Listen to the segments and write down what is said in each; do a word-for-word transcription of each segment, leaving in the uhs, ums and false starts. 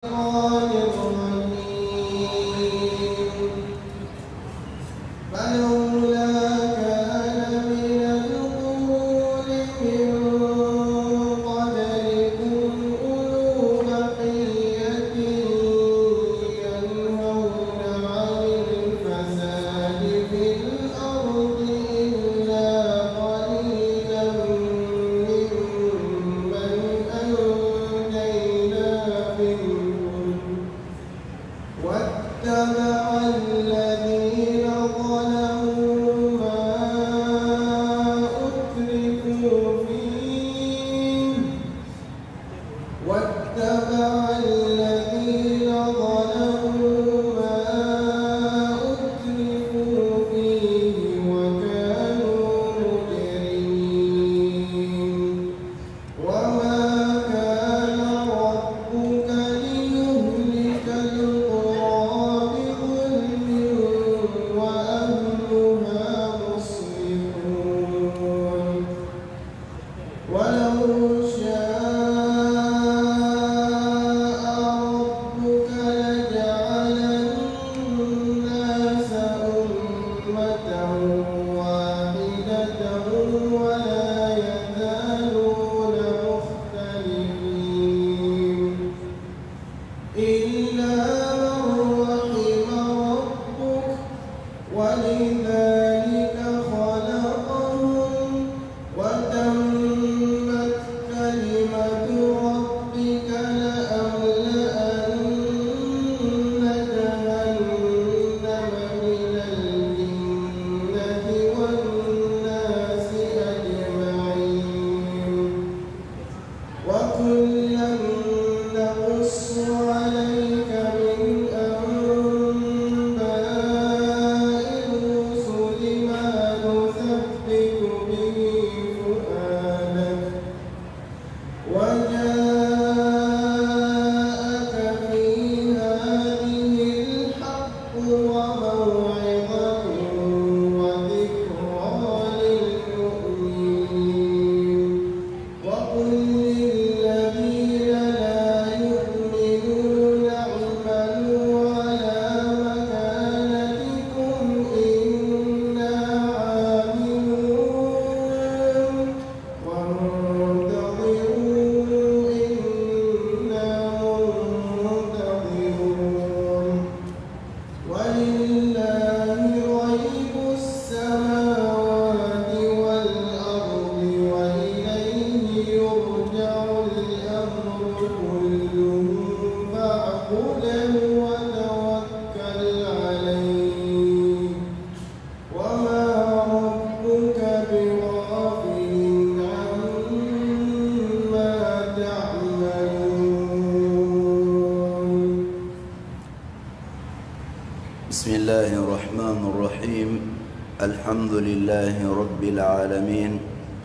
الحمد لله رب العالمين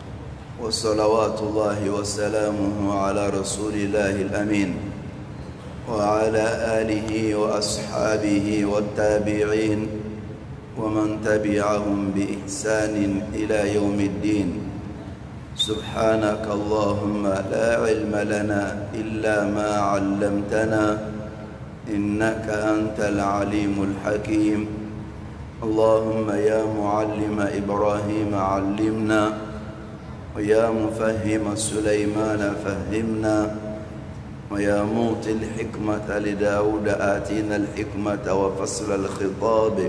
وصلوات الله وسلامه على رسول الله الأمين وعلى آله وأصحابه والتابعين ومن تبعهم بإحسان إلى يوم الدين. سبحانك اللهم لا علم لنا إلا ما علمتنا إنك أنت العليم الحكيم. اللهم يا معلم إبراهيم علمنا ويا مفهم سليمان فهمنا ويا موتي الحكمة لداود آتينا الحكمة وفصل الخطاب.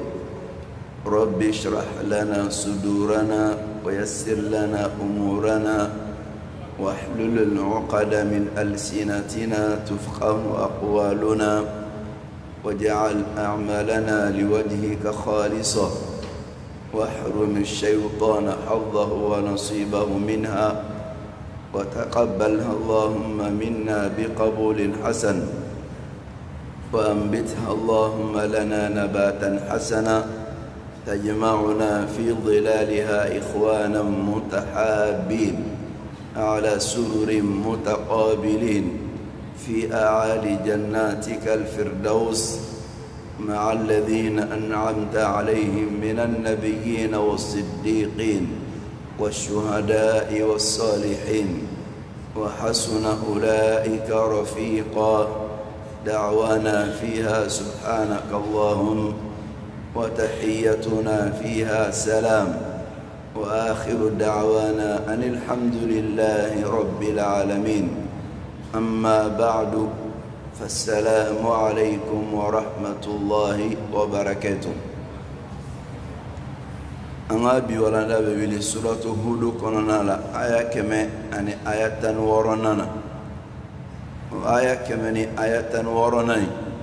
رب اشرح لنا صدورنا ويسر لنا أمورنا واحلل العقد من ألسنتنا تفقه أقوالنا واجعل أعمالنا لوجهك خالصة واحرم الشيطان حظه ونصيبه منها وتقبلها اللهم منا بقبول حسن وأنبتها اللهم لنا نباتا حسنا تجمعنا في ظلالها إخوانا متحابين على سرر متقابلين في أعالي جناتك الفردوس مع الذين أنعمت عليهم من النبيين والصديقين والشهداء والصالحين وحسن أولئك رفيقا. دعوانا فيها سبحانك اللهم وتحيتنا فيها سلام وآخر دعوانا أن الحمد لله رب العالمين أما بعد فالسلام عليكم ورحمة الله وبركاته. أنا بيولا نبي سورة هود كنا لا آية كم أني آية ورننا آية كمني آية ورناي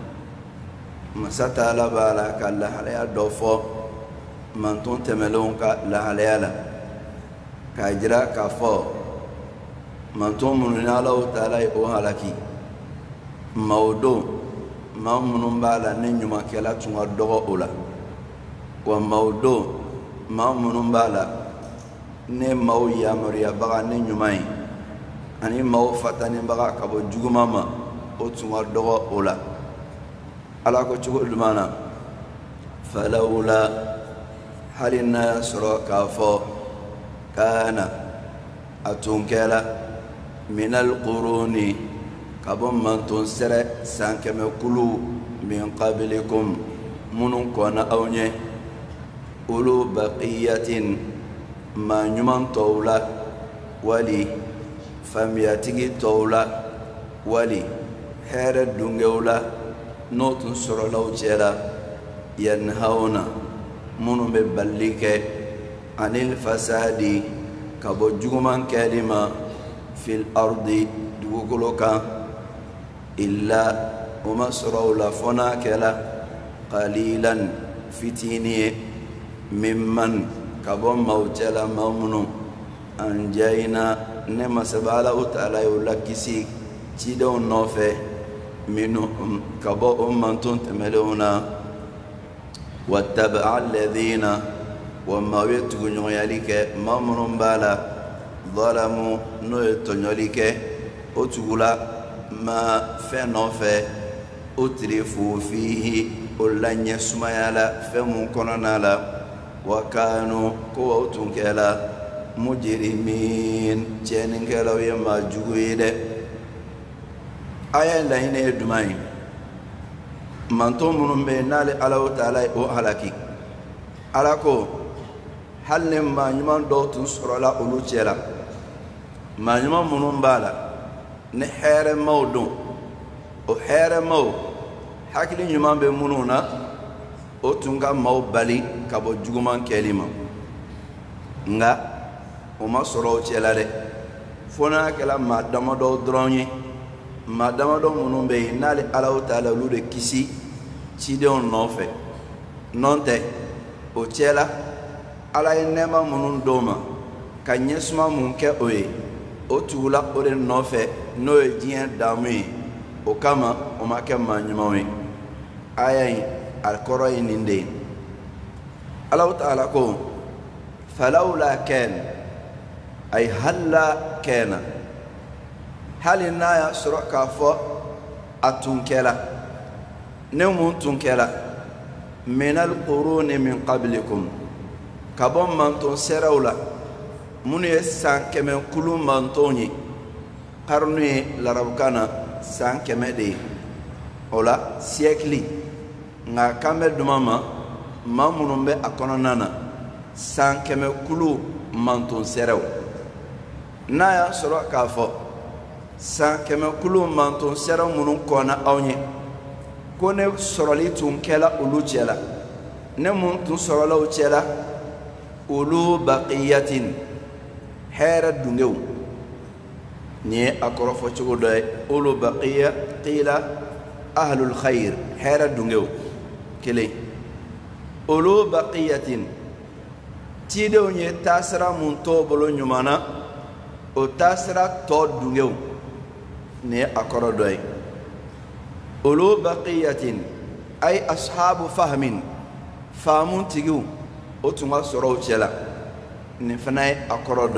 مسات على بالك الله عليه دفع من تون تملون كلا عليه لا كأجرا كفا من تون من الله تعالى يوهلكي موضوع ما منهم بالا نيجوا كلا تون الدعاء أولا وموضوع ما منهم بالا نمو يامريا بغا نيجوا ani maw fatani baga kabo jugumama o tunga dogo ola ala ko chugo lumana falawla halina yasra kafo kana atunkela min alquruni kabo mantun sere sankeme kulu min qablikum munun kona awnye ulu baqiyatin ma nyuman tawla wali famiyatigi tawla wali hera dungewla notun sorolaw cela yanhauna munu be ballike anil fasadi kabo juguman kalima fil ardi dugukoloka illa uma sorawla fona kela qalilan fitini mimman kabo mawcela mamunu anjayna nema sabala utala yulakisi chido nofe minu kabo umantun temeluna wattaba alladhina wama yatgunyu yalike mamrun bala zalamu no yatonyolike otugula ma fe nofe utrifu fihi ulanya sumayala fe mun kononala wa kanu ko utunkela mujrimin jenin galaw yama juguide aya la ine dumai manto munum be nale ala taala o halaki alako halle ma nyuma do tun sorola ulu chela ma nyuma munum bala ne here mawdu o here maw hakili nyuma be mununa o tunga maw bali kabo juguman kelima nga uma soro chelare fona kala madama do dronye madama do munumbe nale ala taala lude kisi chide on nofe nonte o chela ala enema munun doma kanyesuma munke oye o tula ore nofe no ejien damui o kama o make manyumawe ayayi alkoro ininde ala taala ko falawla kan ay halla kana halina ya sura kafo atunkela nemu tunkela min alqurun min qablikum kabon manton serawla munu yesan keme kulum mantoni qarnu larabkana san keme de ola siècle nga kambe dumama mamunumbe akononana san keme kulu manton seraw naya soro kafo san keme kulu manton seraw munun kona awnye kone soroli tun kela ulu chela ne mun tun sorola u chela ulu baqiyatin hera dungew ni akorofo chugodo ulu baqiya qila ahlul khair hera dungew kele ulu baqiyatin tidew nye tasra mun to bolo nyumana o tasra to dungew ni akorodo ulu baqiyatin ay ashabu fahmin famun tigu o tunga soro chela ni fanay akorodo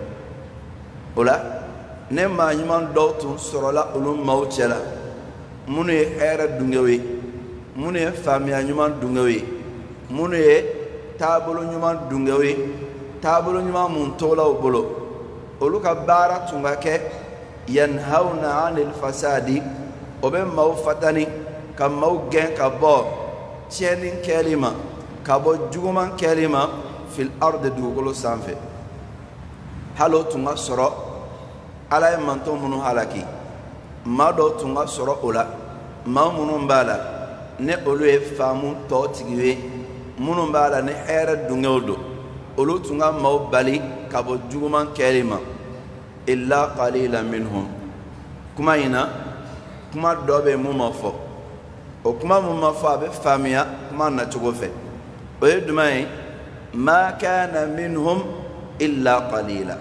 ola ne ma nyman do tun soro la ulum mawchela munu hera dungewe munu famia nyman dungewe munu tabulu nyman dungewe tabulu nyman mun tola bolo olu ka bara tunga ke yanhauna anil fasadi obe mau fatani ka mau gen ka bo tienin kelima ka bo juguman kelima fil ardi dugolo sanfe halo tunga soro ala e manto munu halaki ma do tunga soro ola ma munu mbala ne olu e famu to tigiwe munu mbala ne era dungodo olu tunga mau bali ka bo juguman kelima illa qalilan minhum kuma ina kuma dobe mu mafo o kuma mu mafo abe famia kuma na chugofe o yedumai ma kana minhum illa qalila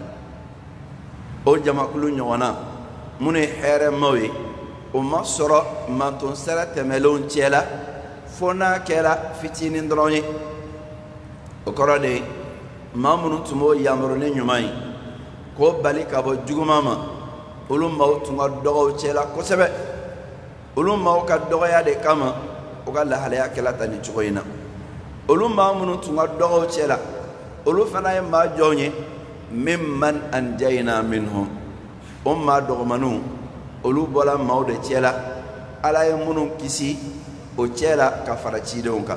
o jama kulu nyona mune here mawi o masoro manton sara temelon chela fona kera fitini ndronyi o korade mamunu tumo yamro ne nyumai ko bali ka bo jugumama ulu maw tunga dogo chela ko sebe ulu maw ka dogo ya de kama o ga la halaya kala tani chugoina ulu mamunu tunga dogo chela ulu fana ma jonye mimman anjayna minhum umma dogo manu ulu bola maw de chela ala ye munun kisi o chela ka fara chidonka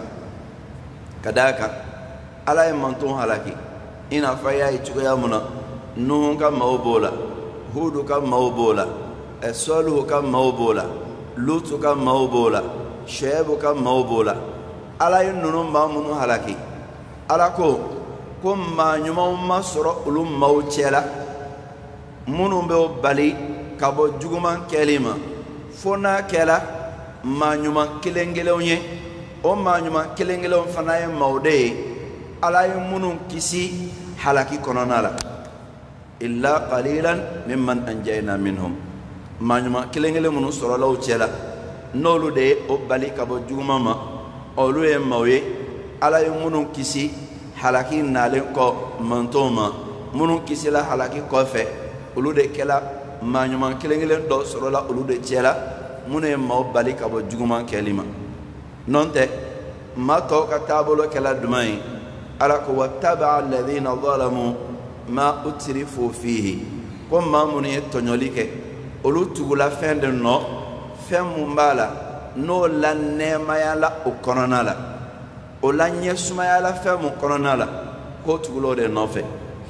kadaka ala ye manton halaki ina faya i chugoya muna nuhun ka maw bola hudu ka maw bola esolu ka maw bola lutu ka maw bola shebu ka maw bola ala ye nunu mamunu halaki ala ko ko ma nyuma ma soro ulu maw chela munu be bali ka bo juguman kelima fona kela ma nyuma kilengelonye o ma nyuma kilengelon fana ye mawde ala ye munu kisi halaki kononala illa qalilan mimman anjayna minhum manuma kelengele munu soro law chela nolu de o bali kabo jugumama olu e mawe ala yu munu kisi halaki nale ko mantoma munu kisi la halaki ko fe olu de kela manuma kelengele do soro la olu de chela munu e maw bali kabo juguma kelima nonte ma to ka tabolo kela dumai ala ko wattaba alladhina zalamu ma utrifu fihi ko mamuni etonyolike olu tugula fende no femu mbala no la nema yala ukonona la o la nyesuma yala femu konona la ko tugulo de nofe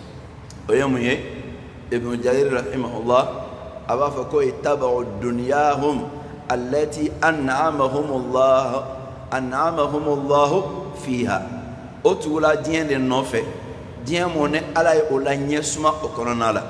oyemuye ibn jarir rahimahullah aba fa ko ittabu dunyahum allati an'amahum allah an'amahum allah fiha o tugula diende nofe diɲɛ mɔne ala ye o la ɲɛsuma o kɔnɔna la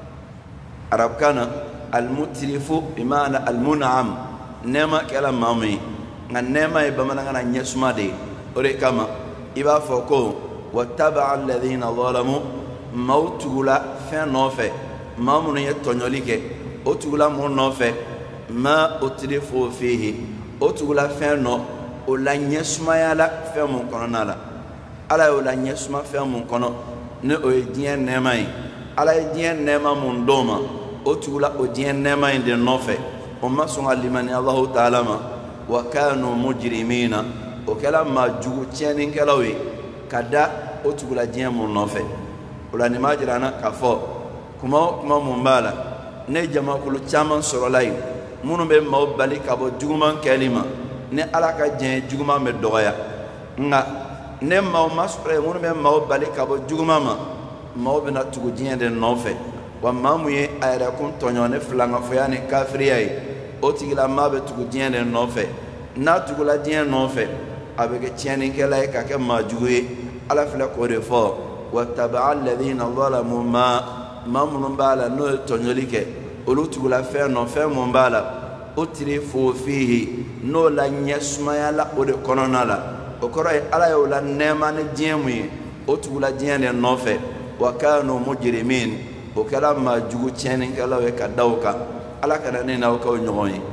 arabukana almutirifu bimana almunam nɛɛma kɛla maa min ye nka nɛɛma ye bamanankan na ɲɛsuma de ye o de kama i b'a fɔ ko wattabaa alladhina zalamu maaw tugula fɛn nɔfɛ maa minnu ye tɔɲɔli kɛ o tugula mun nɔfɛ ma utirifu fihi o tugula fɛn nɔ o la ɲɛsumaya la fɛn mun kɔnɔna la ala ye o la ɲɛsuma fɛn mun kɔnɔ ne o ye diɲɛ nɛɛma ye ala ye diɲɛ nɛɛma mun d'o ma o tugula o diɲɛ nɛɛma in de nɔfɛ o ma sɔn ka limani alahu taala ma wa kanu mujrimina o kɛla maa jugu tiɲɛnikɛlaw ye ka da o tugula diɲɛ mun nɔfɛ o la nin b'a jira an na k'a fɔ kuma o kuma mun b'a la ne jamakulu caman sɔrɔla yen minnu bɛ maaw bali ka bɔ juguman kɛli ma ne ala ka diɲɛ juguman bɛ dɔgɔya nka ne maaw ma sɔrɔ yen minnu bɛ maaw bali ka bɔ juguman ma maaw bɛna tugu diɲɛ de nɔfɛ wa maa mun ye a yɛrɛ kun tɔɲɔ ne filankafɔya ni kafiriya ye o tigila maa bɛ tugu diɲɛ de nɔfɛ n'a tugula diɲɛ nɔfɛ a bɛ kɛ tiɲɛnikɛla ye ka kɛ maa jugu ye ala filɛ k'o de fɔ wattabaa alladhina zalamu ma maa minnu b'a la n'o ye tɔɲɔli kɛ olu tugula fɛn nɔ fɛn mun b'a la utrifu fihi n'o la ɲɛsumaya la o de kɔnɔna la o kɔrɔ ye ala ye o la nɛɛma ni diɲɛ mun ye o tugula diɲɛ de nɔfɛ wa kanu mujrimin o kɛra maa jugu tiɲɛnikɛlaw ye ka da o kan ala kana ne n'aw k'aw ɲɔgɔn ye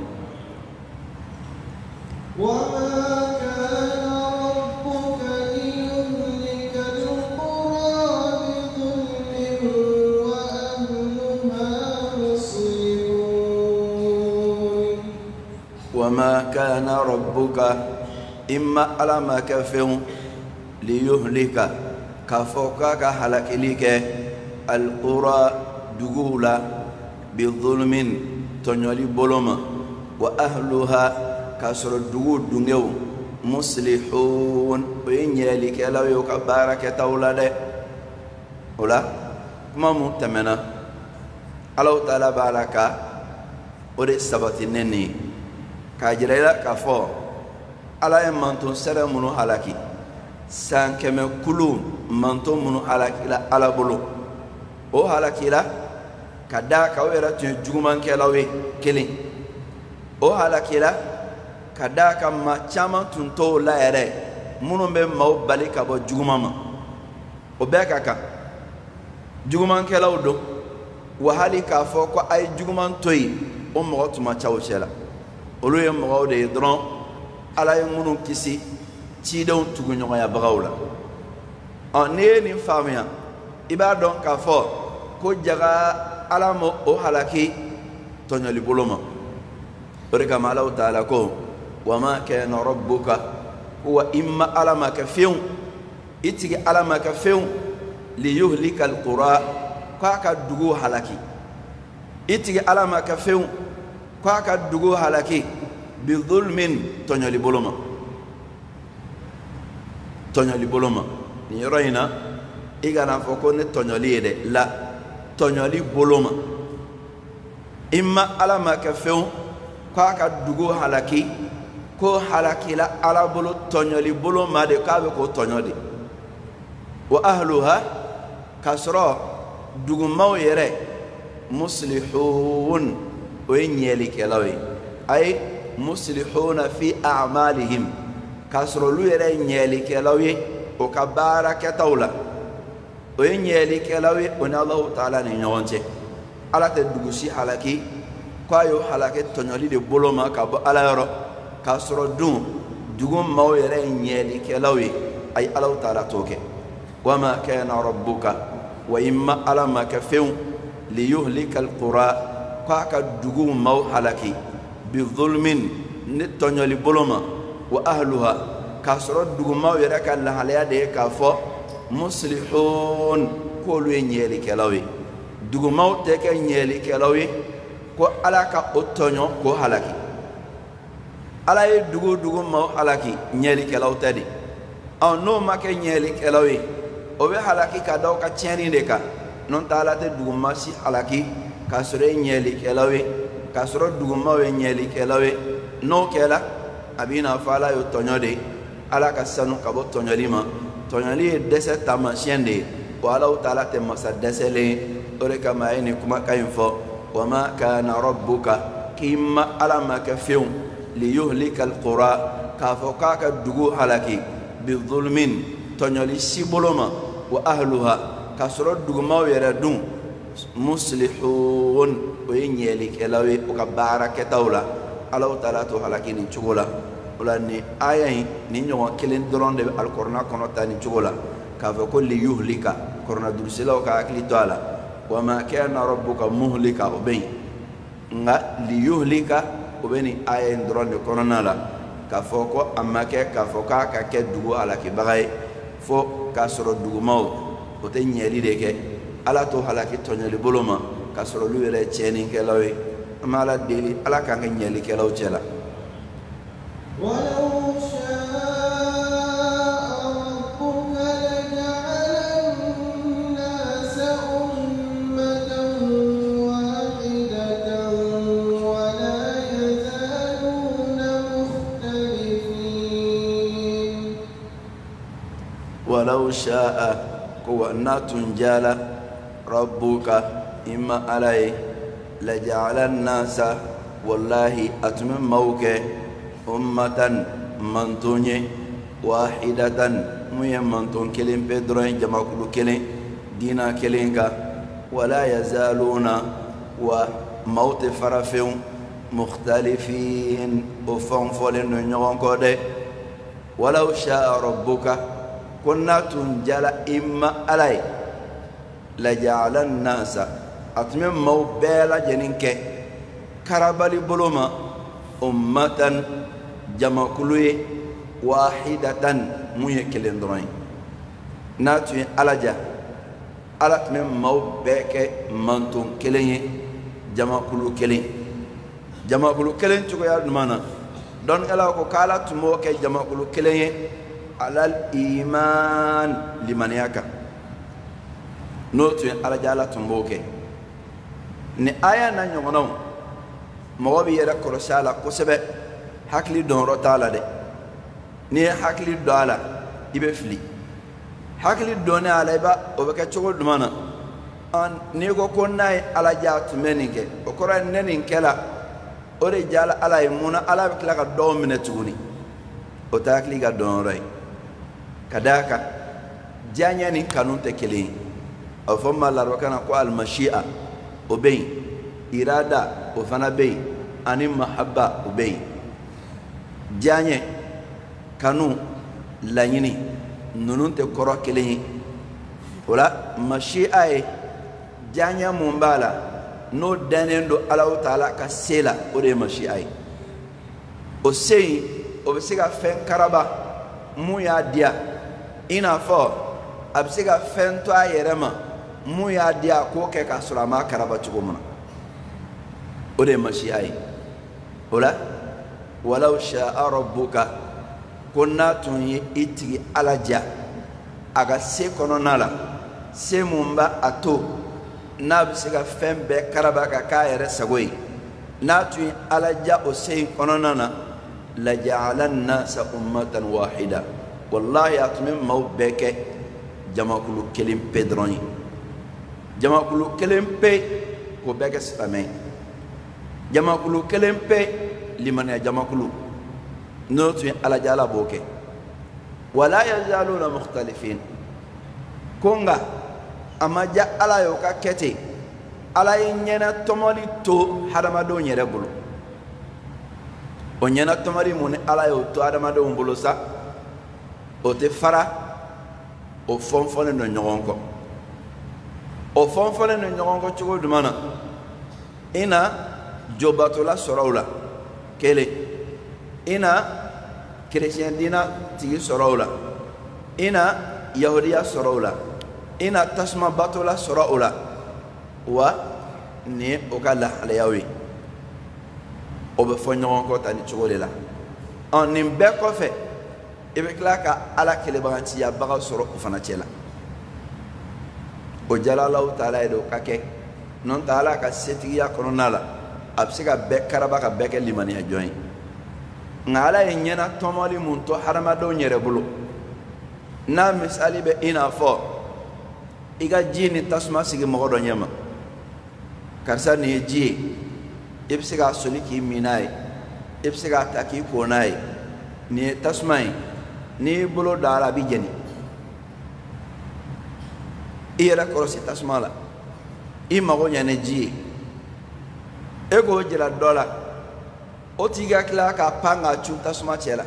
وما كان ربك إما على ما كفهم ليهلك كفوكا كهلك لك القرى دغولا بظلم تنولي بولما وأهلها كسر الدو دنيو مصلحون وينيالي كلاو يكبارك تولد ولا ما متمنى الله تعالى بارك ودي سبت النني كاجريلا كفو على يمانتون سر منو هلاكي سان كم كلون مانتون منو هلاكي لا على بلو او هلاكي لا كدا كويرا تجومان كلاوي كلين او هلاكي لا كدا كما چاما تنتو لا يره منو be maw bali ka bo jugumama o be kaka juguman kelaw do wa hali ka fo ko ay juguman toyi o mo tuma chaw chela olu ye mo de dron ala ye munun kisi ci don tugu nyoga ya bagawla on ne ni famia iba don ka fo ko jaga ala mo o halaki tonyali boloma barika mala taala ko wama kana rabbuka huwa imma ala ma kafiyun itigi ala ma kafiyun li yuhlika alqura ka ka dugu halaki itigi ala ma kafiyun ka ka dugu halaki bi dhulmin tonyali boloma tonyali boloma ni roina igana foko ne tonyali de la tonyali boloma imma ala ma kafiyun ka ka dugu halaki ko halaki la ala bolo tonyali boloma de ka be ko tonyodi wa ahluha kasra dugu maw yere muslihun o nyeli kelawi ay muslihuna fi a'malihim kasro lu yere nyeli kelawi o ka baraka tawla o nyeli kelawi on Allah ta'ala ni nyonche ala te dugu si halaki ko ayo halaki tonyali de boloma ka bo ala yoro kasro dun dugu maw yere nyeli kelawi ay Allah ta'ala toke wama kana rabbuka wa imma ala ma kafun li yuhlika alqura ka dugu maw halaki bi dhulmin nitonyali boloma wa ahluha kasro dugu maw yere ka la halaya de ka fo muslihun ko lu nyeli kelawi dugu maw te ke nyeli kelawi ko ala ka otonyo ko halaki ala ye dugu dugu maw halaki nyeli kelaw tadi aw no make nyeli kelawi o be halaki ka daw ka tieni de ka non taala te dugu ma si halaki ka sore nyeli kelawi ka soro dugu maw nyeli kelawi no kela abina fala yo tonyode ala ka sanu ka bo tonyalima tonyali dese tamashende wala taala te masa desele ore kama ni kuma kayfo wama kana rabbuka kimma ala ma kafun li yuhlika alqura ka foka ka dugu halaki bi dhulmin tonyali siboloma wa ahluha kasro dugu maw yere dun muslihun o nyeli kelawi o ka baraka tawla Allah ta'ala to halaki ni chugola wala ni ayayi ni nyowa kelen dronde alqur'ana kono tani chugola ka fa kulli yuhlika korna dursila ka akli taala wama kana rabbuka muhlika ubay nga li yuhlika ubeni ayen dronde kono nala ka foko amake ka foka ka ke dugu halaki bagay fo ka soro dugu maw o te nyeli de ke ala to halaki tonyeli boloma ka soro lu yele cheni ke lawe amala deli ala ka nyeli ke law chela walau ولو شاء قوة تنجال ربك إما علي لجعل الناس والله أتمم موك أمة منتوني واحدة مي منتون كلم بدرين جمع كل كلم دينا كلمك ولا يزالون وموت فرفهم مختلفين وفنفلين نيون كودي ولو شاء ربك كنا تنجل إما علي لجعل الناس أتمم مو بلا جنينك كربالي بلوما أمة جمع كلوي واحدة مي كلندرين ناتوي على جا على أتمم مو بك منتون كلين جمع كلو كلين jamakulu kelen cogoya dumana don ala ko kala tumo ke jamakulu kelen alal iman limaniyaka no tu ala jala tumbo ke ni aya na nyongono mo bi yera ko sala ko sebe hakli don rotala de ni hakli do ala ibe fili hakli do ne ala ba o be ka cogo dumana an ni ko ko nay ala jaatu menike o ko ran nenin kela o re jala ala imuna ala be kala ka do mine tuguni o takli ga don ray kadaka janya ni kanun te kelen o fama la rokana ko al mashi'a o bey irada o fana bey ani mahabba o bey janye kanu lanyini nunun te koro kelen wala mashi'a e janya mumbala no danendo Allah Ta'ala ka sela o de mashi'a e o sei o be siga fen karaba mu ya dia ina fo absiga fen to ayerema mu ya dia ko ke ka surama karaba chugumuna o de mashi'a e wala walau sha'a rabbuka kunna tun itigi alaja aga se kono nala se mumba ato na bisiga fembe karaba ka kayere sagoyi na tun alaja o se kono nana la ja'alan nasa ummatan wahida wallahi atmin mawbeke jamakulu kelim pedroni jamakulu kelim pe ko beke stamay jamakulu kelim pe liman ya jamakulu نوتي على جالا بوكي ولا يزالون مختلفين كونغا اما جاء على يوكا كتي على ينينا تومولي تو حرما دو نيري بولو ونينا تومولي موني على يو تو حرما دو بولو سا او تي فرا او فونفون نو نيونكو او فونفون نو نيونكو تشغو دمانا انا جوباتولا سورولا كيلي ina chrétien dina tigi sorola ina yahudiya sorola ina tasma batola sorola wa ni okala alayawi obe fonyon ko tani chogolela on nimbe ko fe ibe klaka ala kele baganti ya baga soro fana chela o jalala taala edo kake non taala ka setiya kononala absiga be karaba ka beke limani ya join ngala yenyana tomoli munto harama do nyere bulu na misali be ina fo iga jini tasma sigi mogodo nyama karsa ni ji ibsiga soliki minai ibsiga taki konai ni tasmai ni bulu dara bijeni ira korosi tasmala imago nyane ji ego jira dola otiga kila ka panga chunta suma chela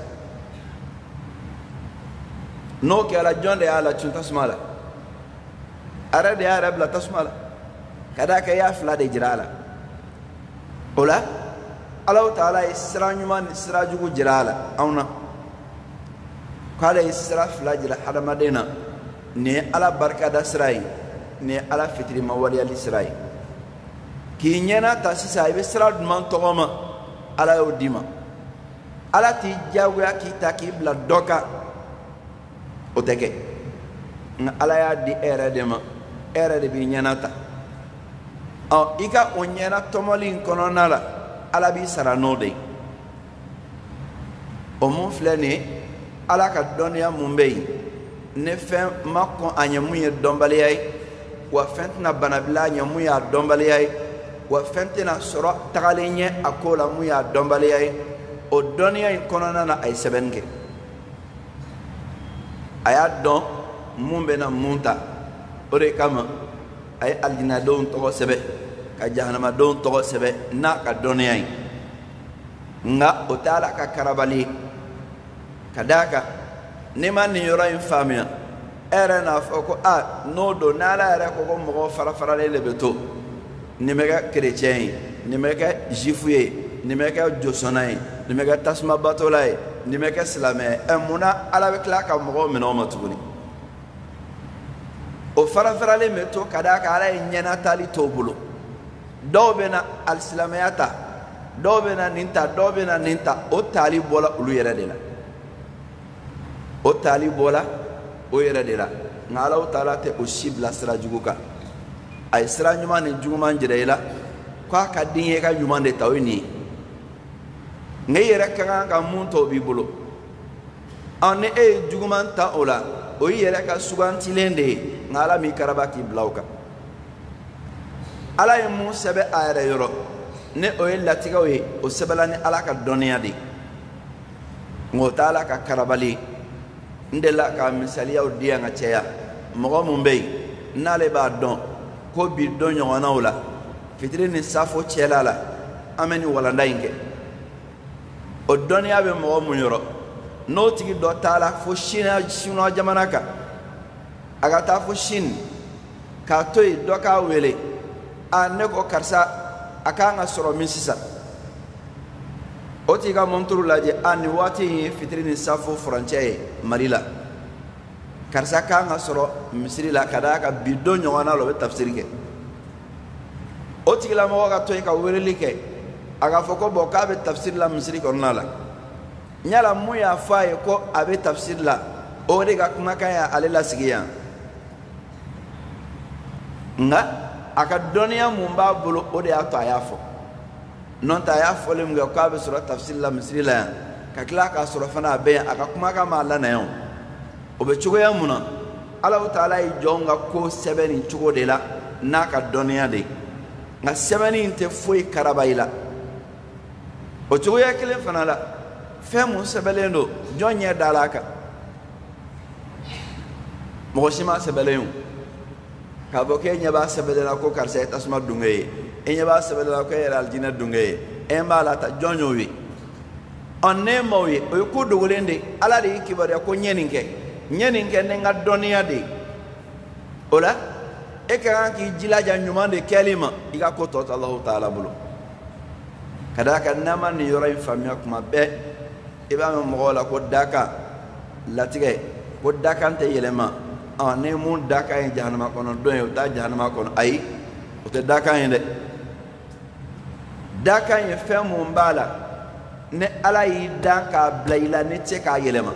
no ke ala jonde ala chunta sumala ara de arab la tasmala kada ka ya fla de jirala ola Allah Ta'ala isra nyuman isra jugu jirala auna kala isra fla jira hadama dena ne ala barka da srai ne ala fitri mawali al israi ki nyena tasisa ibe sra man togoma ala yo dima ala ti jawya kita kibla doka oteke ala ya di era dema era de bi nyanata o ika onyena tomolin kononala ala bi sara node o mon flene ala ka donia mumbei ne fem makko anyamuye dombaliyai wa fentna banabla anyamuya dombaliyai wa fentina soro tagalenye akola muya dombaliyai o donia in konona na ay sebenke aya don mumbe na munta ore kama ay aljina don to sebe ka jahannama don to sebe na ka donia nga o taala ka karabali kadaka nema ni yoro infamia era na foko a no do nala era ko ko mo fara fara le beto ni mega chrétien ni mega jifuye ni mega josonai ni mega tasma batolai ni mega islamé amuna ala bekla ka mo meno matuguni o fara fara le meto kadaka ala nyana tali tobulo do bena al islamiyata dɔw bɛ na nin ta dɔw bɛ na nin ta o taali bɔla olu yɛrɛ de la o taali bɔla o yɛrɛ de la nka Alahu Taala tɛ o si bila sira jugu kan a ye sira ɲuman ni juguman jira i la k'a ka di n ye i ka ɲuman de ta o ye nin ye nka i yɛrɛ ka kan ka mun ta o b'i bolo ɔ ni e ye juguman ta o la o y'i yɛrɛ ka sugantilen de ye nka Ala m'i karaba k'i bila o kan Ala ye mun sɛbɛn a yɛrɛ yɔrɔ ni o ye latigɛw ye o sɛbɛnla ni Ala ka dɔnniya de nka o tɛ Ala ka karabali n delila ka misaliyaw di yan ka caya mɔgɔ mun bɛ yen n'ale b'a dɔn ko bi dɔ ɲɔgɔnnaw la fitiri ni safo cɛla la an bɛ nin walanda in kɛ o dɔnniya bɛ mɔgɔ mun yɔrɔ n'o tigi dɔ taa la fo Siniwa jamana kan a ka taa fo Sini k'a to yen dɔ k'a wele a ne ko karisa a kan ka sɔrɔ min sisan o tigi ka monturu lajɛ a nin waati in ye fitiri ni safo furancɛ ye Mali la karisa kan ka sɔrɔ misiri la ka d'a kan bi don ɲɔgɔnna la o bɛ tafsiri kɛ o tigilamɔgɔ ka to yen ka weleli kɛ a ka fɔ ko bɔn k'a bɛ tafsiri la misiri kɔnɔna la yala mun y'a fɔ a ye ko a bɛ tafsiri la o de ka kumakan y'ale lasigi yan nka a ka dɔnniya mun b'a bolo o de y'a to a y'a fɔ n'o tɛ a y'a fɔlen min kɛ k'a bɛ sɔrɔ tafsiri la misiri la yan ka tila k'a sɔrɔ fana a bɛ yan a ka kumakan m'a la na yan o bɛ cogoya mun na Alahu Taala ye jɔnw ka ko sɛbɛn nin cogo de la n'a ka dɔnniya de nka sɛbɛnni in tɛ foyi karaba i la o cogoya kelen fana la fɛn mun sɛbɛnlen don jɔn ɲɛ da la a kan mɔgɔ si ma sɛbɛnlen o k'a fɔ k'e ɲɛ b'a sɛbɛnlen la ko karisa ye tasuma dunke ye e ɲɛ b'a sɛbɛnlen la ko e yɛrɛ alijinɛ dunke ye e b'a la ta jɔn y'o ye ɔ ne m'o ye o ye ko dogolen de Ala de y'i kibaruya ko n ye nin kɛ n ye nin kɛ ni n ka dɔnniya de ye o la e ka kan k'i jilaja ɲuman de kɛli ma i ka ko tɔ to Alahu Taala bolo ka d'a kan n'a ma nin yɔrɔ in faamuya kuma bɛɛ i b'a mɛn mɔgɔw la ko dakan latigɛ ko dakan tɛ yɛlɛma ɔ ni mun dakan ye jahanama kɔnɔ don ye o t'a jahanama kɔnɔ ayi o tɛ dakan ye dɛ dakan ye fɛn mun b'a la ni Ala y'i dan k'a bila i la ni tɛ se k'a yɛlɛma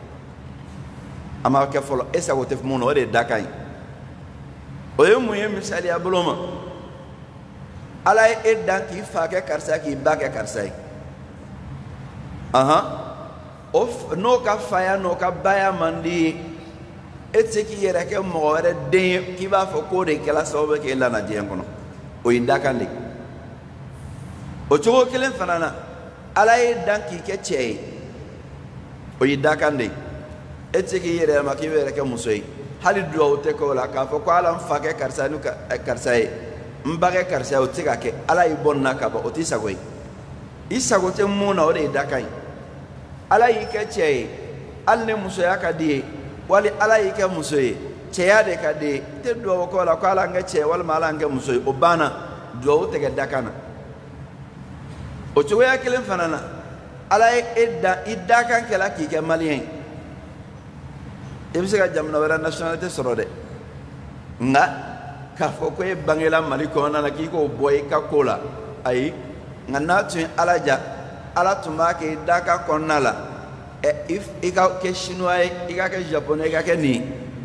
a ma kɛ fɔlɔ e sago tɛ mun na o de ye dakan ye o ye mun ye misaliya bolo ma Ala ye e dan k'i fa kɛ karisa k'i ba kɛ karisa ye ahan o n'o ka faya n'o ka baya man di ye e tɛ se k'i yɛrɛ kɛ mɔgɔ wɛrɛ den ye k'i b'a fɔ k'o de kɛla sababu k'e lana diɲɛ kɔnɔ o ye dakan de o cogo kelen fana na Ala ye dan k'i kɛ cɛ ye o ye dakan de e tɛ se k'i yɛrɛ yɛlɛma k'i bɛ yɛrɛ kɛ muso ye hali duwawu tɛ k'o la k'a fɔ ko Ala n fa kɛ karisa ni karisa ye n ba kɛ karisa ye o tɛ se ka kɛ Ala y'i bɔ nin na ka ban o t'i sago ye i sago tɛ mun na o de ye dakan ye Ala y'i kɛ cɛ ye hali ni musoya ka di ye wali Ala y'i kɛ muso ye cɛya de ka di ye i tɛ duwawu k'o la ko Ala n kɛ cɛ ye walima Ala n kɛ muso ye o banna duwawu tɛ kɛ dakan na o cogoya kelen fana na Ala ye e dan i dakan kɛla k'i kɛ maliyɛn ye i bɛ se ka jamana wɛrɛ nationalité sɔrɔ dɛ nka k'a fɔ ko e bangela Mali kɔnɔna na k'i k'o bɔ i ka ko la ayi nka n'a tun ye Ala ja Ala tun b'a kɛ i dakan kɔnɔna la ɛ i ka kɛ chinois ye i ka kɛ japonais i ka kɛ nin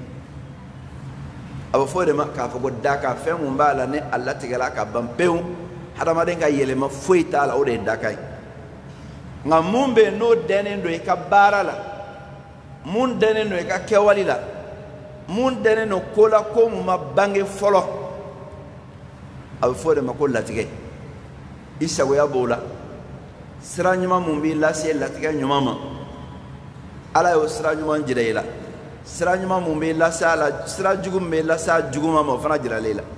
a bɛ fɔ o de ma k'a fɔ ko dakan fɛn mun b'a la ni a latigɛla ka ban pewu hadamaden ka yɛlɛma foyi t'a la o de ye dakan ye nka mun bɛ yen n'o dɛnnen don i ka baara la mun dɛnnen don i ka kɛwale la mun dɛnnen don ko la ko mun ma bange fɔlɔ a bɛ fɔ o de ma ko latigɛ i sagoya b'o la sira ɲuman mun b'i lase latigɛ ɲuman ma Ala y'o sira ɲuman jira i la sira ɲuman mun b'i lase a la sira jugu mun b'i lase a juguman ma o fana jiralen i la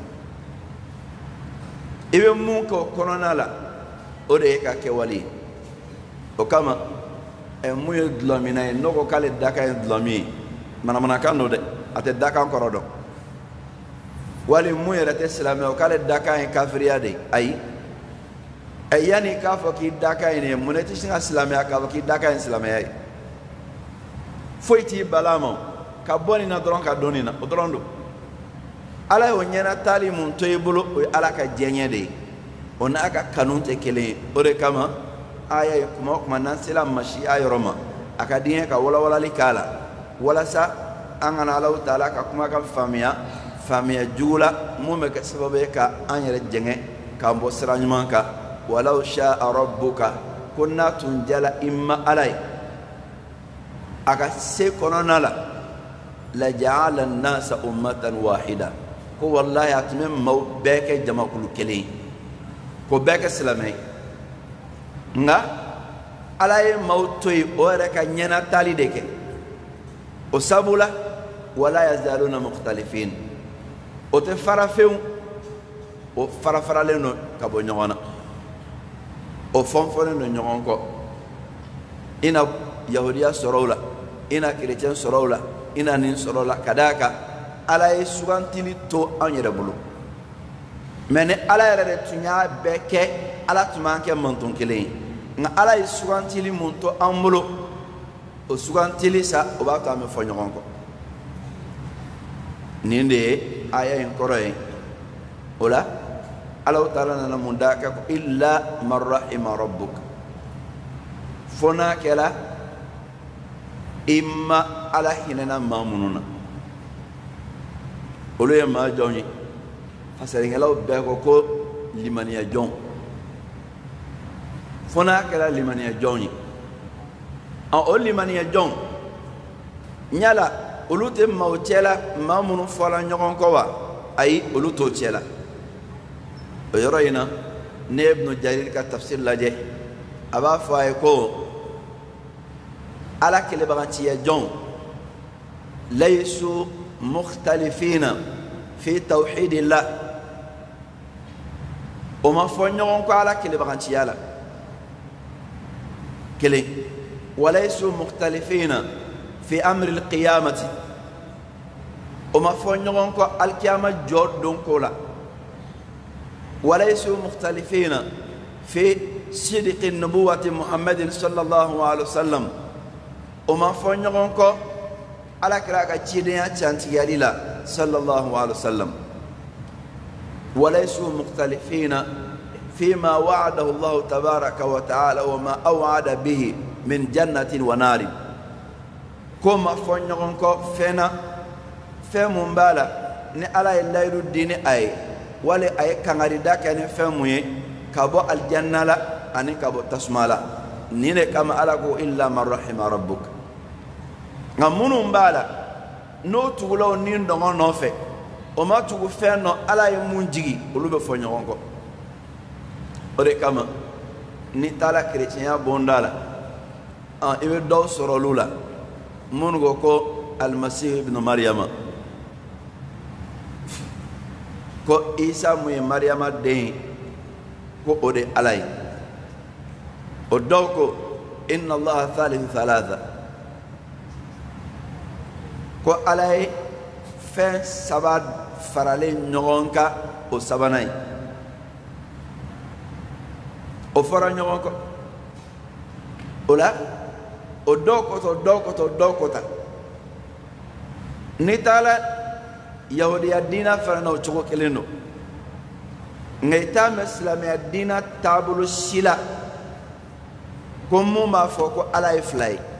i bɛ mun kɛ o kɔnɔna la o de ye ka kɛwale ye o kama ɛ mun ye dulɔmina ye n'o ko k'ale dakan ye dulɔmi ye manamanakan don dɛ a tɛ dakan kɔrɔ dɔn wali mun yɛrɛ tɛ silamɛ o k'ale dakan ye kafiriya de ye ayi ɛ yanni i k'a fɔ k'i dakan ye nin ye mun na i tɛ sin ka silamɛya k'a fɔ k'i dakan ye silamɛya ye foyi t'i bala ma ka bɔ nin na dɔrɔn ka don nin na o dɔrɔn don Ala y'o ɲɛna taali mun to i bolo o ye Ala ka diɲɛ de ye ona aka kanun te kelen o de kama aya kuma kuma nan sila mashi ayoroma aka diɲɛ ka wala walali kala walasa an kana Allahu taala ka kuma ka faamuya faamuya jugu la mun bɛ kɛ sababu ye ka an yɛrɛ jɛngɛ k'an bɔ sira ɲuman kan walaw sha'a rabbuka ko n'a tun jala i ma Ala ye a ka se kɔnɔna la la ja'ala an-nasa ummatan wahida ko wallahi a tun bɛ maaw bɛɛ kɛ jamakulu kelen ko bɛɛ kɛ silamɛ nka Ala ye maaw to yen o yɛrɛ ka ɲɛna taali de kɛ o sabula wala yazaluna mukhtalifin o tɛ fara fewu o fara faralen don ka bɔ ɲɔgɔn na o fɔnfɔnnen don ɲɔgɔn kɔ i na yahudiya sɔrɔ o la i na kerecɛn sɔrɔ o la i na nin sɔrɔ o la ka d'a kan Ala ye sugantili to an yɛrɛ bolo mɛ ni Ala yɛrɛ de tun y'a bɛɛ kɛ Ala tun b'an kɛ manton kelen ye nka Ala ye sugantili mun to an bolo o sugantili sa o b'a to an bɛ fɔ ɲɔgɔn kɔ nin de ye aya in kɔrɔ ye o la Allahu taala nana mun da kɛ ko illa man rahima rabbuk fo n'a kɛra i ma Ala hinɛna maa minnu na olu ye maa jɔnw ye fasarinkɛlaw bɛɛ ko ko limaniya jɔnw fo n'a kɛra limaniya jɔnw ye o limaniya jɔnw ɲala olu tɛ maaw cɛla maa minnu fɔla ɲɔgɔn kɔ wa ayi olu t'o cɛla o yɔrɔ in na ne ye Ibnu Jarir ka tafsir lajɛ a b'a fɔ a ye ko Ala kɛlɛbaganciya jɔnw laysu mukhtalifina fi tawhidillah o ma fɔ ɲɔgɔn kɔ Ala kɛlɛbaganciya la kelen walaysu mukhtalifina fi amri al-qiyamati o ma fɔ ɲɔgɔn kɔ alikiyama jɔ don ko la walaysu mukhtalifina fi sidqi nubuwati Muhammadin sallallahu alaihi wasallam o ma fɔ ɲɔgɔn kɔ alakira ka cidenya cantigɛli la sallallahu alaihi wasallam walaysu mukhtalifina fima wa'adahu Allah tabaraka wa ta'ala wa ma aw'ada bihi min jannatin wa narin ko ma fɔ ɲɔgɔn kɔ fɛn na fɛn mun b'a la ni Ala ye layidu di ni a ye wali a ye kangarida kɛ ni fɛn mun ye ka bɔ alijanna la ani ka bɔ tasuma la nin de kama Ala ko illa man rahima rabbuk nka minnu b'a la n'o tugula o ni dɔngɔ nɔfɛ o ma tugu fɛn nɔ Ala ye mun jigi olu bɛ fɔ ɲɔgɔn kɔ o de kama ni taala kerecɛnya bonda la i bɛ dɔw sɔrɔ olu la minnu ko ko Almasihu ibnu Mariyama ko Isa mun ye Mariyama den ko o de Ala ye o dɔw ko inna Allaha thalithu thalatha ko Ala ye fɛn saba faralen ɲɔgɔn kan o sabanan ye o fɔra ɲɔgɔn kɔ o la o dɔw kɔtɔ dɔw kɔtɔ dɔw kɔta ni taala yahudiya diina fana na o cogo kelen don nka i t'a mɛn silamɛya diina taabolo si la ko mun b'a fɔ ko Ala ye fila ye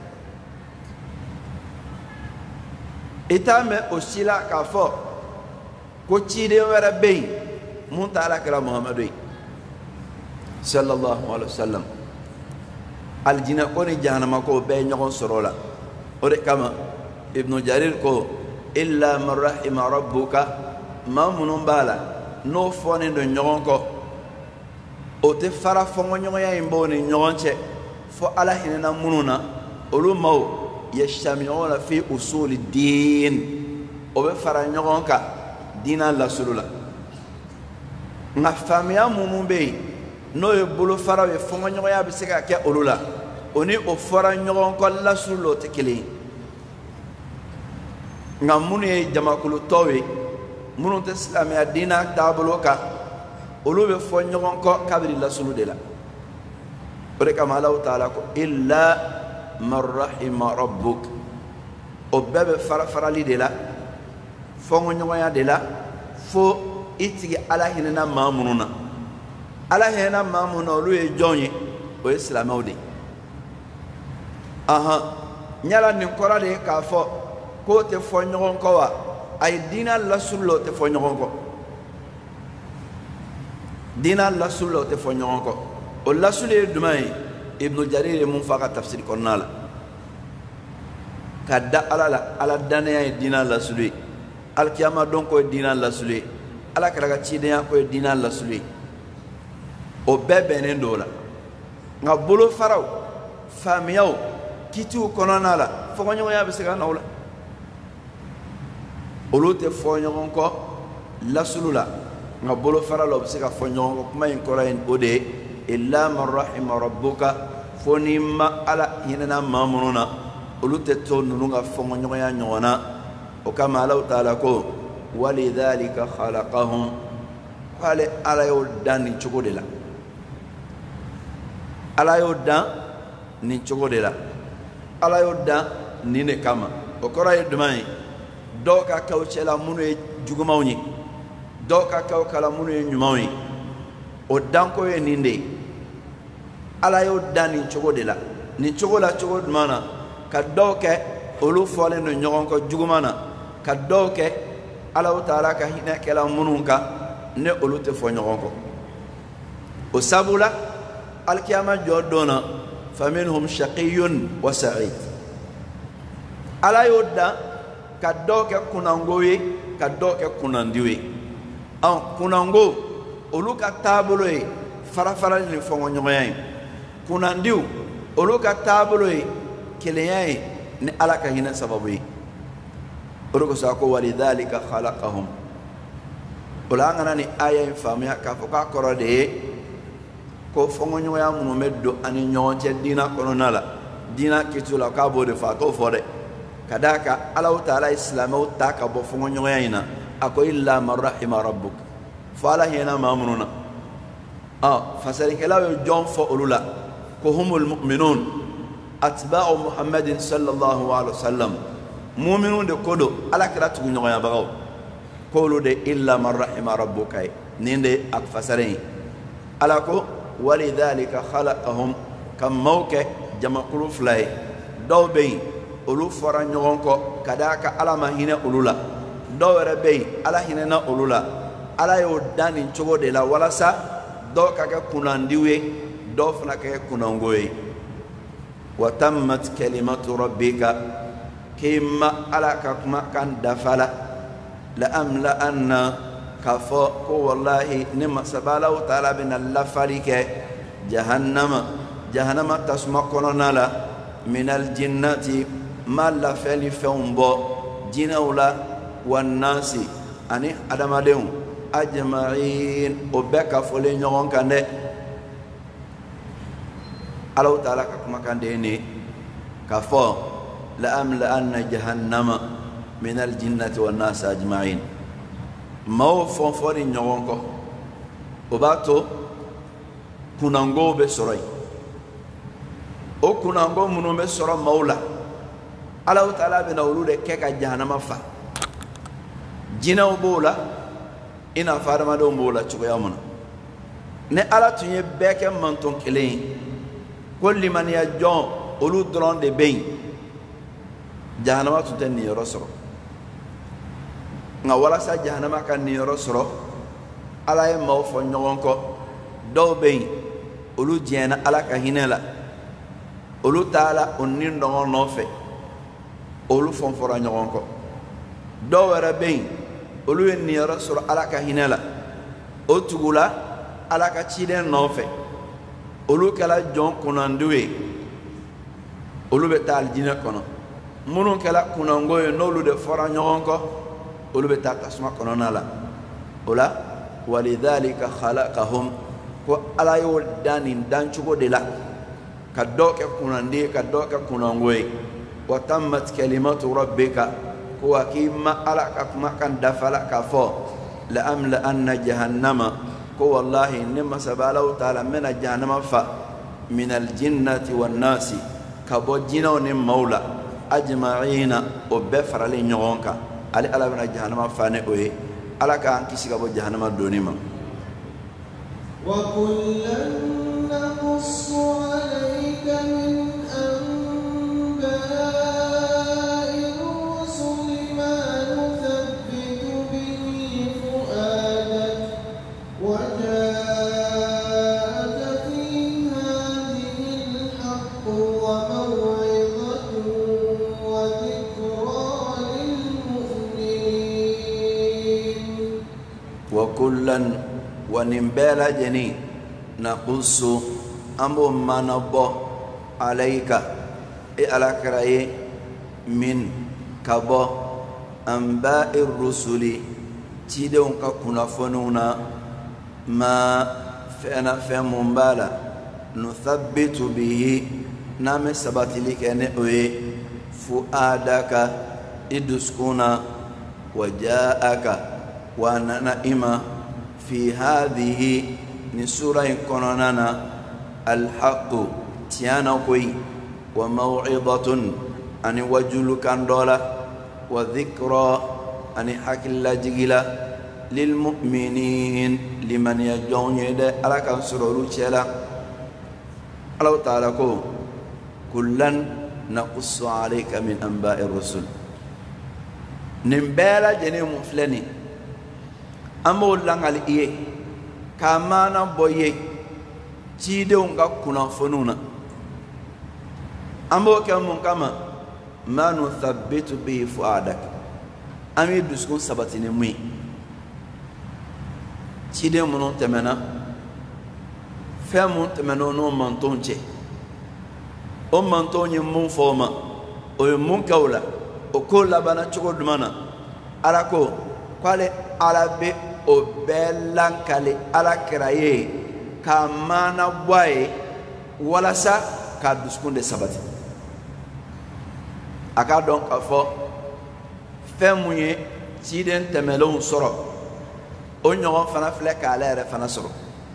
i t'a mɛn o si la k'a fɔ ko ciden wɛrɛ bɛ yen mun t'a Alakira Muhamadu ye sallallahu alaihi wasallam aljina ko ni jahanama ko bɛɛ ye ɲɔgɔn sɔrɔ o la o de kama Ibnu Jarir ko illa man rahima rabbuka maa minnu b'a la n'o fɔnen don ɲɔgɔn kɔ o tɛ fara fɔnkɔɲɔgɔnya in b'o ni ɲɔgɔn cɛ fo Ala hinɛna minnu na olu maaw yajtami'una fi usuli diin o bɛ fara ɲɔgɔn kan diina lasulu la nka faamuya minnu bɛ yen n'o ye bolofaraw ye fɔnkɔɲɔgɔnya bɛ se ka kɛ olu la o ni o fɔra ɲɔgɔn kɔ lasulu la o tɛ kelen ye nka minnu ye jamakulutɔw ye minnu tɛ silamɛya diina taabolo kan olu bɛ fɔ ɲɔgɔn kɔ kabiri lasulu de la o de kama Allahu taala ko illa man rahima rabbuk o bɛɛ bɛ fara farali de la fɔnkɔɲɔgɔnya de la fo i tigi Ala hinɛna maa minnu na ala hena mamuna olu ye jonye o islamau de aha nyala nin kora de ka fo ko te fo nyogon ko wa ay dina lasulo te fo nyogon ko dina lasulo te fo nyogon ko o lasule dumay ibnu jarir mun faqa tafsir konnala kadda ala la ala danaya dina lasule al kiyama don ko dina lasule ala karaga cideya ko dina lasule o bebenen dola nga bolo faraw famiyaw kitu konona la fo ko nyoya be sega nawla olote fo nyon ko lasulula nga bolo faralo be sega fo nyon ko kuma en korain ode illa man rahima rabbuka fonima ala hinana mamununa olote to nunga fo nyoya nyona o kama Allah taala ko walidhalika khalaqahum qale ala yodani chugodela ala yodan ni chugodela ala yodan ni ne kama o koray dumay do ka kaw cela munu e jugumawni do ka kaw kala munu e nyumawni o danko e ninde ala yodan ni chugodela ni chugola chugod mana ka do ke olu fole no nyogon ko jugumana ka do ke ala taala ka hina kala mununka ne olu te fo nyogon ko o sabula al kiyama jodona faminhum shaqiyyun wa sa'id ala yoda ka do ke kunango ye ka do ke kunandiwe an kunango olu ka tabulo ye fara fara ni fo nyogon kunandiw olu ka tabulo ye kelenya ni ala ka hina sababu ye ورغو ساكو ولذلك خلقهم بلانغنا ني آية فاميا كافوكا كورودي كو فونغو يا مودو اني نيونتي دينا كونونالا دينا كيتولا كابو دي فاتو فوري كداكا الله تعالى اسلامو تاكا بو فونغو ياينا اكو الا من رحم ربك فالا هنا مامنونا اه فسرك لا جون فاولولا كو هم المؤمنون اتباع محمد صلى الله عليه وسلم mu'minun de kodo ala kira tugu nyoya bagaw kolo de illa man rahima rabbuka ninde ak fasare ala ko walidhalika khalaqahum kam mawke jama kulu flay do be olu fora nyogon ko kadaka ala mahina ulula do were be ala hinena ulula ala yo dani chogo de la wala sa do kaka kunandiwe do fna kaka kunangoy wa tammat kalimatu rabbika كما على كما كان دفلا لأملا أن كفو والله نما سبالا تعالى بنا اللفالك جهنم جهنم تسمى كونالا من الجنة ما لفالي فنبو جنولا والناس أني أدم عليهم أجمعين وبك فولين يوم كان الله تعالى كما كان ديني كفو لأملأن جهنم من الجنة والناس أجمعين ما فنفوري نيونكو وباتو كونانغو بسوري او كونانغو منو بسورا مولا الله تعالى بنولود كيكا جهنم فا جنو بولا إنا فارما دو بولا تشويا منا ne ala tunye beke manton kelen kulli man ya jon olu dron de bein jahannama tun tɛ niyɔrɔ sɔrɔ nka walasa jahannama ka niyɔrɔ sɔrɔ ala ye maaw fɔ ɲɔgɔn kɔ dɔw bɛ yen olu diɲɛna ala ka hinɛ la olu taala o ni nɔgɔ nɔfɛ olu fɔnfɔra ɲɔgɔn kɔ dɔw wɛrɛ bɛ yen olu ye niyɔrɔ sɔrɔ ala ka hinɛ la o tugula ala ka ciden nɔfɛ olu kɛra jɔn kunnandiw ye olu bɛ taa alijinɛ kɔnɔ minnu kɛra kunnango ye n'olu de fɔra ɲɔgɔn kɔ olu bɛ taa tasuma kɔnɔna la o la walidhalika khalaqahum ko ala y'o dan nin dancogo de la ka dɔ kɛ kunnandi ye ka dɔ kɛ kunnango ye wa tammat kalimatu rabbika ko wa k'i ma ala ka kumakan dafala k'a fɔ la amla anna jahannama ko wallahi ne masaba Allahu taala n bɛna jahannama fa min aljinnati wannasi ka bɔ jinɛw ni maaw la ajma'ina o bɛɛ faralen ɲɔgɔn kan ale ala bɛna jahannama fa ni o ye ala k'an kisi ka bɔ jahannama donni ma وكلا نقص عليك من أنباء الرسل ما نثبت به فؤادك وجاءك في هذه الحق وموعظة وذكرى للمؤمنين. وكلا ونبالا جني نقص أمو ما نبو عليك على كراي من كبو أنباء الرسل تيدون كنا فنونا ما فأنا فهم بالا نثبت به نام سبت لك نؤي فؤادك إدسكونا وجاءك وانا نائما في هذه نسورة كونانا الحق تيانا كوي وموعظة أن وجل كاندولا وذكرى أن حكي الله جيلا للمؤمنين لمن يجون يد على كان سرور شلا الله تعالى كو كلا نقص عليك من أنباء الرسل نمبالا جني مفلني أمو لانغال إيه كامانا بويه تيدونغا كنا فنونا أمو كامون كاما ما نثبت به فؤادك أمي دسكون سبتين مي تيدون منون تمنا فمون تمنا نو منتونجي أو منتوني مون فوما أو مون كولا أو كولا بنا تشكو دمانا أراكو قال على بي o belan kale ala kraye ka mana boye wala sa ka duskunde sabati aka don ka fo femuye tiden temelon soro o nyogon fana fle ka ala re fana soro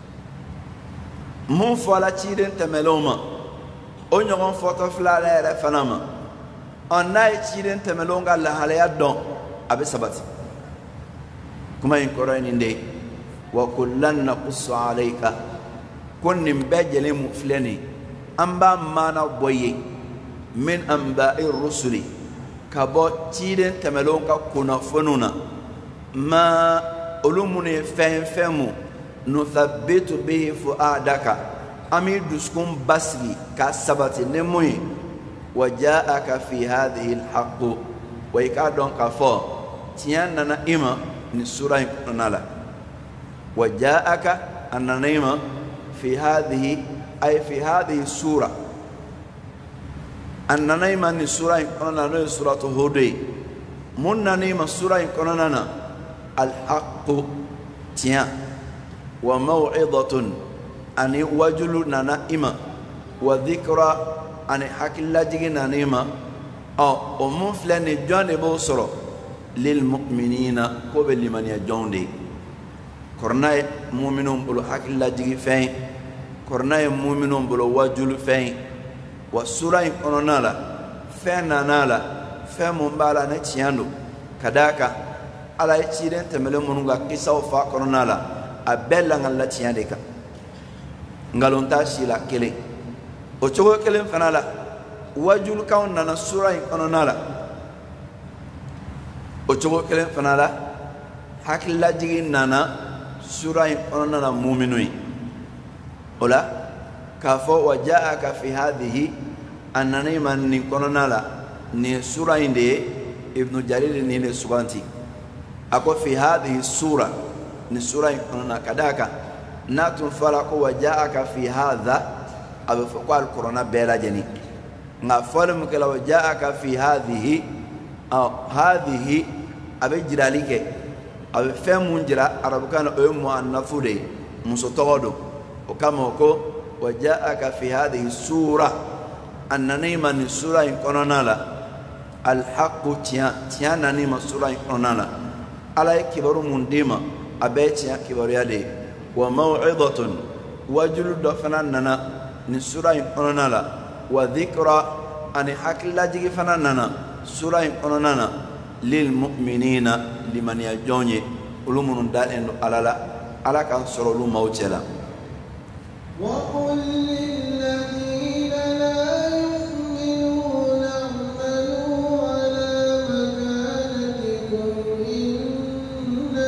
mun fo la tiden temelon ma o nyogon foto fle ala re fana ma on nay tiden temelon ga la halaya don abe sabati كما ينكرين دي وكلن نقص عليك كن بجل مفلني أنبا ما نبوي من أنباء الرسل كبو تيدن تملون كنا فنونا ما ألومني فهم فهمو نثبت به فؤادك أمي دسكم بسري كسبت نموي وجاءك في هذه الحق ويكادون كفو تيانا إما نسورة نالا وجاءك النعيم في هذه أي في هذه السورة النعيم نسورة نالا سورة هودي من نعيم سورة نالا الحق تيا وموعظة أن وجل نعيم وذكرى أن حكي الله جي نعيم أو ومفلن جانب سورة للمؤمنين قبل من يجوندي كورناي مؤمنون بلو حق الله جي فين كورناي مؤمنون بلو وجل فين وسورة كونالا فين نالا فين مبالا نتيانو كداكا على يتيرين تملي منوغا كيسا وفا كونالا أبلا نالا تيانديكا نغالونتا شيلا كيلي وچوغو كيلين فنالا وجل كون نانا سورة كونالا o chogo kelen fana la hakilla jigi nana sura in onana mu'minui ola kafo wajaaka fi hadhihi annani man ni konana la ni sura inde ibn jarir ni le suganti ako fi hadhihi sura ni sura in onana kadaka natun falako wajaaka fi hadha abe foko al-qur'ana bela jani nga folum kala wajaaka fi hadhihi أو هذه أبي جراليك أبي فهم منجرا أربكان أم النفوري مسطودو وكما هو وجاءك في هذه السورة أنني من السورة إن كنا لا الحق تيا تيا نني من السورة إن كنا لا على كبر منديما أبي تيا كبر يدي وموعظة وجل دفنا ننا من السورة إن كنا لا وذكرى أن حكي الله جي فنانا سورة كونانا للمؤمنين لمن يجوني ولمن دائن على لا على كان سرولو موتلا وقل للذين لا يؤمنون اعملوا على مكانتكم إنا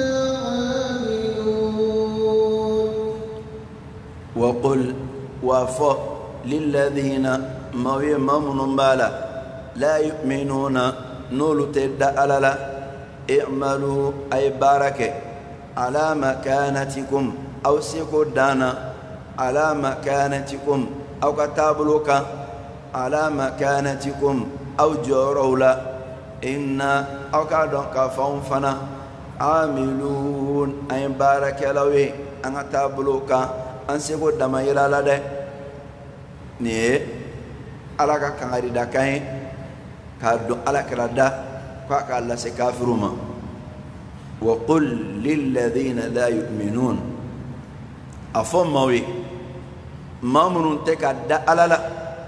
عاملون وقل وفو للذين موي ممن بالا لا يؤمنون نول تدى ألالا اعملوا أي باركة على مكانتكم أو سيكو دانا على مكانتكم أو كتابلوك على مكانتكم أو جورولا إنا أو كادون كفون فنا عاملون أي باركة لوي أن تابلوك أن سيكو دما يلالا ده نيه على كangari dakai kado ala kerada kwa kala se kafiruma wa qul lil ladhina la yu'minun afamawi mamunun tekadda alala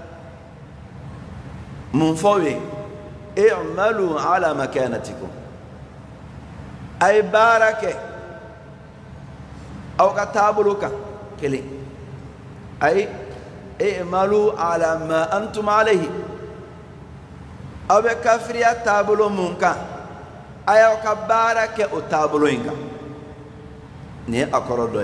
munfawi i'malu ala makanatikum ay barake aw katabuluka kili ay i'malu ala ma antum alayhi abe kafiriya tabulo munka ayaw ka barake o tabulo inga ni akorodoy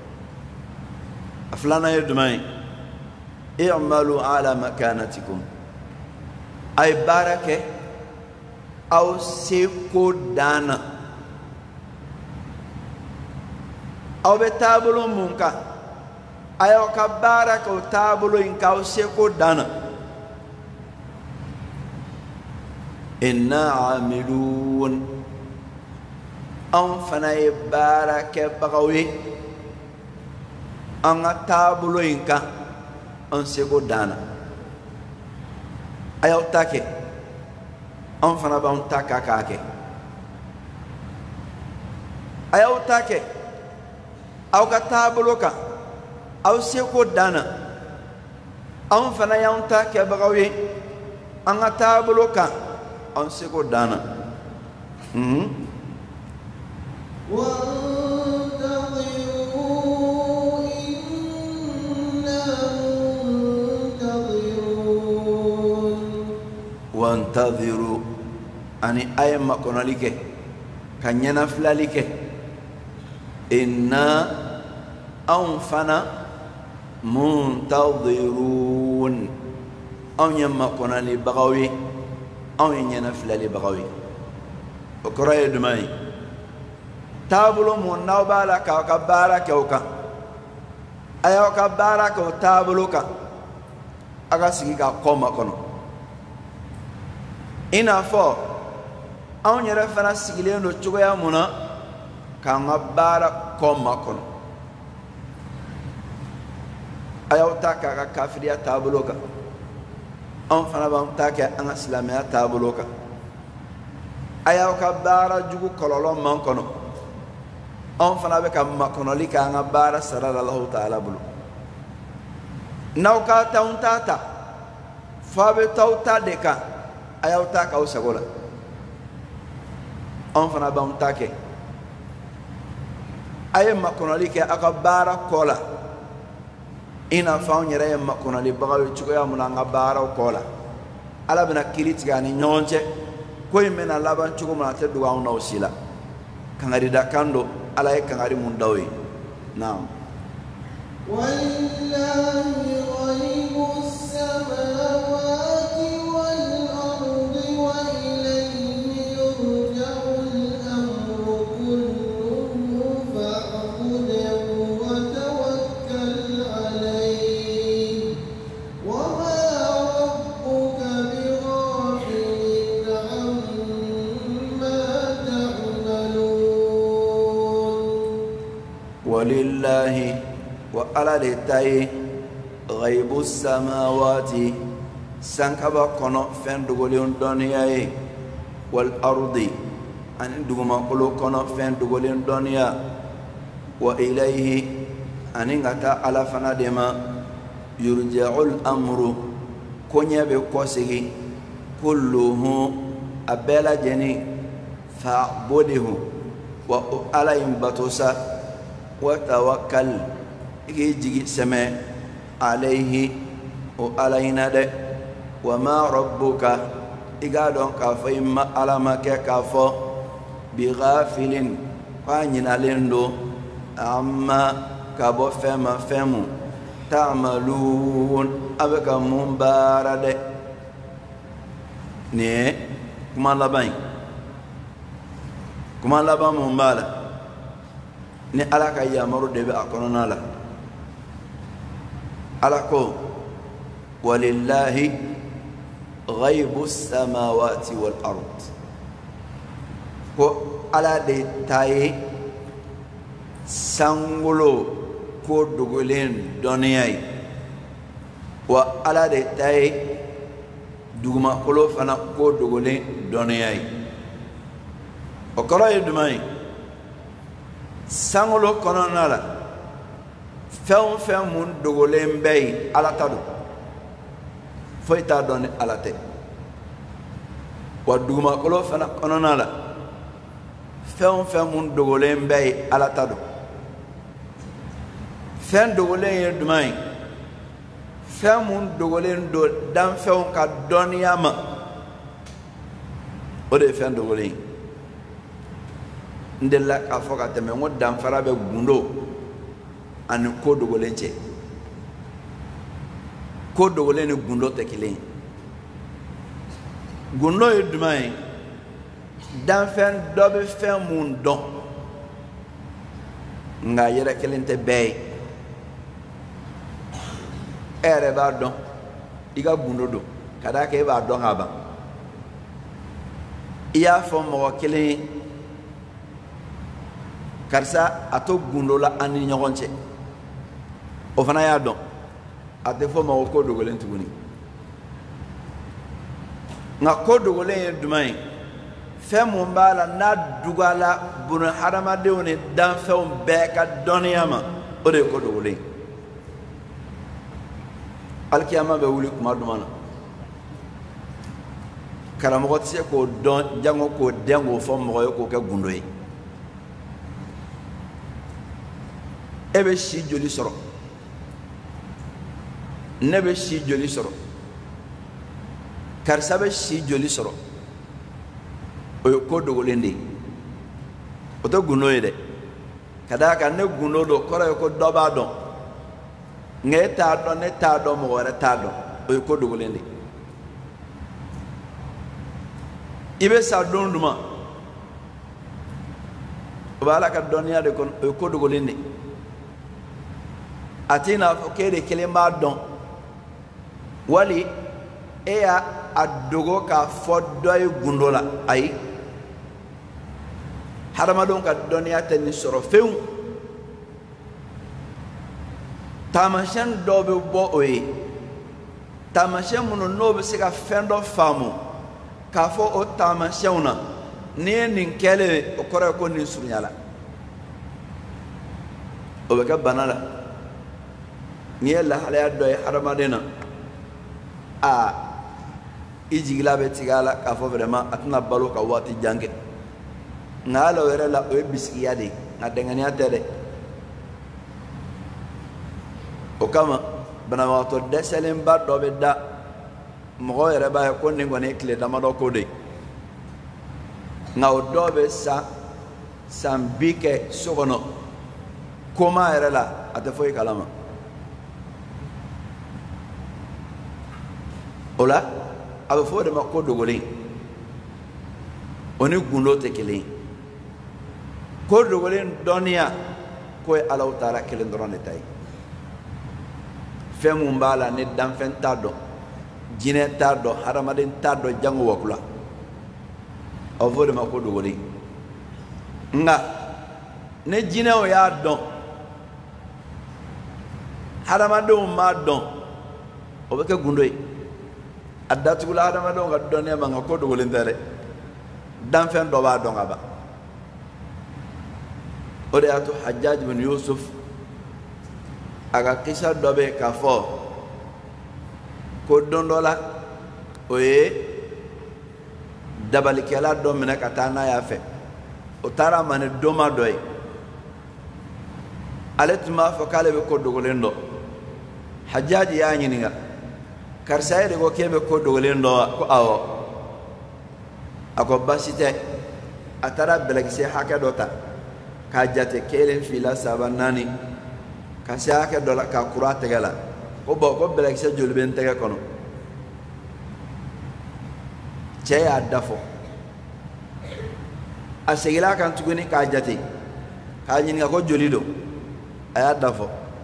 aflana yedumay i'malu ala makanatikum ay barake aw seko dana aw be tabulo munka ayaw ka barake o tabulo inga aw seko dana إنا عاملون أنفنا يبارك بغوي أن تابلو إنك أنسيقو دانا أيو تاكي أنفنا بان تاكا كاكي أيو تاكي أو كتابلوك أو سيقو دانا أنفنا يون تاكي بغوي أن تابلوك أنسيكو دانا وانتظروا إنا منتظرون وانتظروا أني أي ما كنا لك كان ينفل لك إنا أنفنا منتظرون أو يما كنا لبغوي أو ينينا فلالي بغوي وكراي دماي تابلو من نوبالا كوكبارا كوكا أيو كبارا كو تابلو كا أغاسيكي كا كوما كونو إنا فو أو نيرفنا سيكلين دو تشوغيا منا كانغبارا كوما كونو أيو تاكا كافريا تابلو كا أن فنا بامتاك أن إسلامية تابلوكا أيها كبارة جوكو كلولو منكونو أن فنا بك مكونو لك أن بارة سرر الله تعالى بلو نوكا تاونتاتا فابتوتا ديكا أيها تاكا وسغولا أن فنا بامتاك أيها مكونو لك أكبارة كولا ina faw nyere yamma kuna li bagaw chuko ya munanga baraw kola ala bina kirit gani nyonche ko imena laban chuko muna te duwa na usila kangari dakando ala e kangari mundawi naam walillahi ghaibus samawati wal ardi wa ilayhi yurja'ul amru kulluhu fa'budhu wa tawakkal ولله وعلى لتاي غيب السماوات سانكبا كونو فين دوغولين دنيا والارض ان دوغما كلو كونو فين دوغولين دنيا واليه ان غتا على فنادما يرجع الامر كونيا بكوسه كله ابلا جني فاعبده وعلى ينبتوسا وتوكل igi jigi seme alayhi o alayna de wa ma rabbuka iga don ka fa imma alama ke ka fo bi ghafilin fa nyinalendo amma ka bo fema femu ta'malun abaka mumbarade ne kuma laban kuma laban mumbala ni alaka yamaru debe akonona la alako walillahi ghaibu samawati wal ard ko ala de taye sangulo ko dogolen doniyai wa ala de taye duguma kolo fana ko dogolen doniyai o kolo ye dumai sangulo konona la fɛn fɛn mun dogolen bɛ yen ala ta don foyi t'a dɔn ni ala tɛ wa dugumakolo fana kɔnɔna la fɛn fɛn mun dogolen bɛ yen ala ta don fɛn dogolen ye jumɛn ye fɛn mun dogolen don danfɛnw ka dɔnniya ma o de ye fɛn dogolen ye n delila k'a fɔ ka tɛmɛ n ko danfara bɛ gundo ani ko dogolen cɛ ko dogolen ni gundo tɛ kelen ye gundo ye jumɛn ye danfɛn dɔ bɛ fɛn mun dɔn nka yɛrɛ kelen tɛ bɛɛ ye e yɛrɛ b'a dɔn i ka gundo don ka d'a kan e b'a dɔn ka ban i y'a fɔ mɔgɔ kelen ye karisa a to gundo la an ni ɲɔgɔn cɛ o fana y'a dɔn a tɛ fɔ ma ko ko dogolen tuguni nka ko dogolen ye jumɛn ye fɛn mun b'a la n'a dugala buna hadamadenw ni danfɛnw bɛɛ ka dɔnniya ma o de ye ko dogolen ye alikiyama bɛ wuli kuma jumɛn na karamɔgɔ tɛ se k'o dɔn jango k'o dɛn k'o fɔ mɔgɔ ye k'o kɛ gundo ye e bɛ si joli sɔrɔ ne bɛ si joli sɔrɔ karisa bɛ si joli sɔrɔ o ye ko dogolen de ye o tɛ gundo ye dɛ ka d'a kan ne gundo don kɔrɔ ye ko dɔ b'a dɔn nka e t'a dɔn ne t'a dɔn mɔgɔ wɛrɛ t'a dɔn o ye ko dogolen de ye i bɛ sa don jumɛn o b'ala ka dɔnniya de kɔnɔ o ye ko dogolen de ye a t'i n'a fɔ k'e de kelen b'a dɔn wali e y'a a dogo k'a fɔ dɔ ye gundo la ayi hadamadenw ka dɔnniya tɛ nin sɔrɔ fewu taamasiyɛn dɔw bɛ bɔ o ye taamasiyɛn minnu n'o bɛ se ka fɛn dɔ faamu k'a fɔ o taamasiyɛnw na n'i ye nin kɛlen o kɔrɔ ye ko nin surunyala o bɛ kɛ bana la n'i ye lahalaya dɔ ye hadamaden na a i jigila bɛ tigɛ a la k'a fɔ vraiment a tɛna balo ka waati jan kɛ nka hali o yɛrɛ la o ye bisikiya de ye nka dɛngɛniya tɛ dɛ o kama banabagatɔ dɛsɛlenba dɔ bɛ da mɔgɔ yɛrɛ b'a ye ko nin kɔni ye tile damadɔ ko de ye nka o dɔw bɛ san san bi kɛ so kɔnɔ koma yɛrɛ la a tɛ foyi kalama o la a bɛ fɔ o de ma ko dogolen o ni gundo tɛ kelen ye ko dogolen dɔnniya k'o ye Alahu Taala kelen dɔrɔn de ta ye fɛn mun b'a la ni danfɛn t'a dɔn jinɛ t'a dɔn hadamaden t'a dɔn jango wakula a bɛ fɔ o de ma ko dogolen nka ni jinɛw y'a dɔn hadamadenw m'a dɔn o bɛ kɛ gundo ye a datugula hadamadenw ka dɔnniya ma nka ko dogolen tɛ dɛ danfɛn dɔ b'a dɔn ka ban o de y'a to Hajjaj bin Yusuf a ka kisa dɔ bɛ k'a fɔ ko don dɔ la o ye dabalikɛla dɔ minɛ ka taa n'a y'a fɛ o taara ma ni doma dɔ ye ale tun b'a fɔ k'ale bɛ ko dogolen dɔ Hajjaji y'a ɲininka karisa ye de ko k'e bɛ ko dogolen dɔ wa ko awɔ a ko basi tɛ a taara bɛlɛkisɛ hakɛ dɔ ta k'a jate kelen fila saba naani ka se hakɛ dɔ la k'a kuru a tɛgɛ la ko bɔn ko bɛlɛkisɛ joli bɛ n tɛgɛ kɔnɔ cɛ y'a da fɔ a seginna a kan tuguni k'a jate k'a ɲininka ko joli don a y'a da fɔ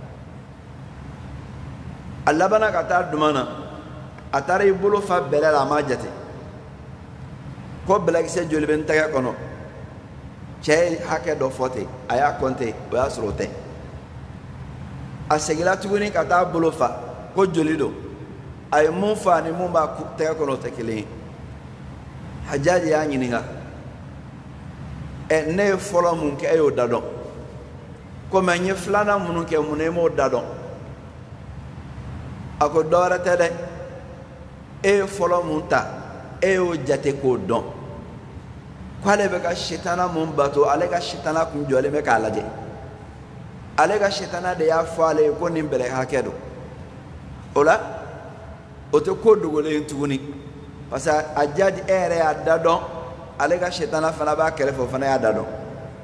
a labanna ka taa duma na a taara i bolo fa bɛlɛ la a m'a jate ko bɛlɛkisɛ joli bɛ n tɛgɛ kɔnɔ cɛ ye hakɛ dɔ fɔ ten a y'a kɔnte o y'a sɔrɔ o tɛ a seginna tuguni ka taa bolo fa ko joli don a ye mun fa ni mun b'a tɛgɛ kɔnɔ o tɛ kelen ye Hajjaji y'a ɲininka ɛ ne ye fɔlɔ mun kɛ e y'o da dɔn komi n ye filanan minnu kɛ mun na e m'o da dɔn a ko dɔ wɛrɛ tɛ dɛ e ye fɔlɔ mun ta e y'o jate k'o dɔn k'ale bɛ ka sitana mun bato ale ka sitana kun jɔlen bɛ k'a lajɛ ale ka sitana de y'a fɔ ale ye ko nin bɛlɛ hakɛ don o la o tɛ ko dogolen tuguni parce que a Hajjaji e yɛrɛ y'a da dɔn ale ka sitana fana b'a kɛrɛfɛ o fana y'a da dɔn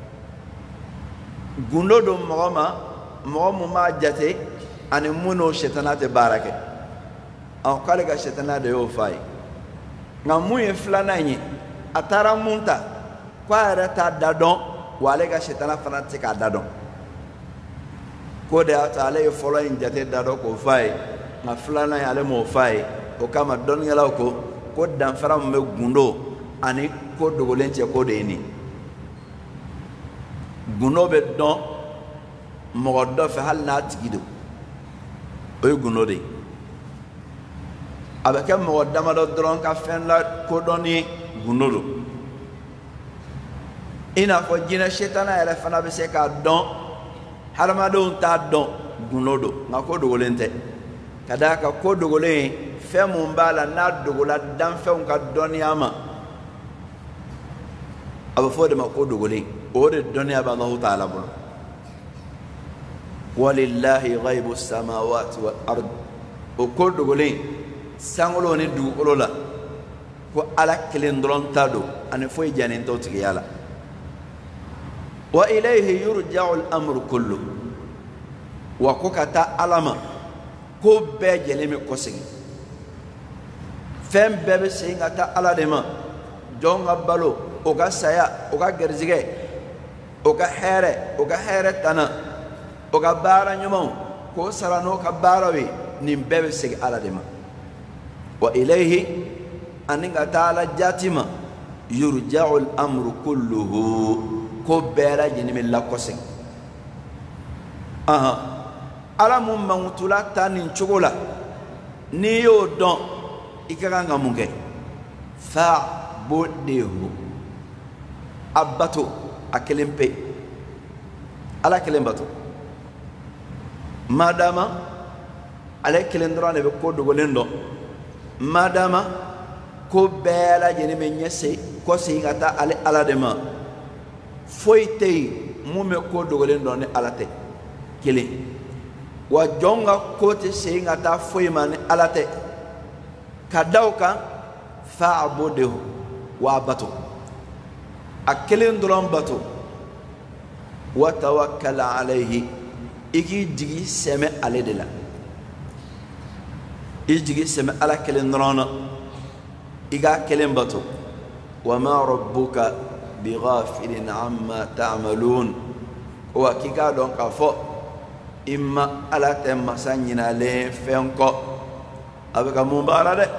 gundo don mɔgɔ ma mɔgɔ mun b'a jate ani mun n'o sitana tɛ baara kɛ ɔ k'ale ka sitana de y'o f'a ye nka mun ye filanan ye a taara mun ta ko a yɛrɛ t'a da dɔn wa ale ka sitana fana tɛ se k'a da dɔn ko de y'a to ale ye fɔlɔ in jate da dɔn k'o f'a ye nka filanan ye ale m'o f'a ye o kama dɔnnikɛlaw ko ko danfara min bɛ gundo ani ko dogolen cɛ ko de ye nin gundo bɛ dɔn mɔgɔ dɔ fɛ hali n'a tigi don o ye gundo de ye a bɛ kɛ mɔgɔ damadɔ dɔrɔn ka fɛn la kodɔn ni gundo don i n'a fɔ jinɛ sitana yɛrɛ fana bɛ se k'a dɔn hadamadenw t'a dɔn gundo don nka ko dogolen tɛ ka d'a kan ko dogolen fɛn mun b'a la n'a dogola danfɛnw ka dɔnniya ma a bɛ fɔ o de ma ko dogolen o de dɔnniya bɛ Alahu Ta'ala bolo walillahi ghaibu samawati wal ard o ko dogolen sankolo ni dugukolo la ko Ala kelen dɔrɔn ta don ani foyi jannen t'o tigiya la wa ilayhi yurja'u al-amru kullu wa ko ka taa Ala ma ko bɛɛ lajɛlen bɛ kɔsegin fɛn bɛɛ bɛ segin ka taa Ala de ma jɔn ka balo o ka saya o ka garizigɛ o ka hɛrɛ o ka hɛrɛ tana o ka baara ɲumanw k'o sara n'o ka baaraw ye nin bɛɛ bɛ segin Ala de ma wa ilayhi ani ka taa Ala jati ma yurja'u al-amru kulluhu ko bɛɛ lajɛlen bɛ lakɔsegin ahan Ala mun mangutula ta nin cogo la n'i y'o dɔn i ka kan ka mun kɛ fa'budhu a bato a kelen pe Ala kelen bato madama ale kelen dɔrɔn de bɛ ko dogolen dɔn madama ko bɛɛ lajɛlen bɛ ɲɛse kɔsegin ka taa ale Ala de ma foyi tɛ yen mun bɛ ko dogolen dɔn ni Ala tɛ kelen wa jɔn ka ko tɛ segin ka taa foyi ma ni Ala tɛ ka da o kan fa'budhu wa bato a kelen dɔrɔn bato wa tawakkal alayhi i k'i jigi sɛmɛ ale de la i jigi sɛmɛ Ala kelen dɔrɔn na i k'a kelen bato wa ma rabbuka bighafilin amma ta'malun wa k'i k'a dɔn k'a fɔ i ma Ala tɛ masa ɲinalen fɛn kɔ a bɛ ka mun baara dɛ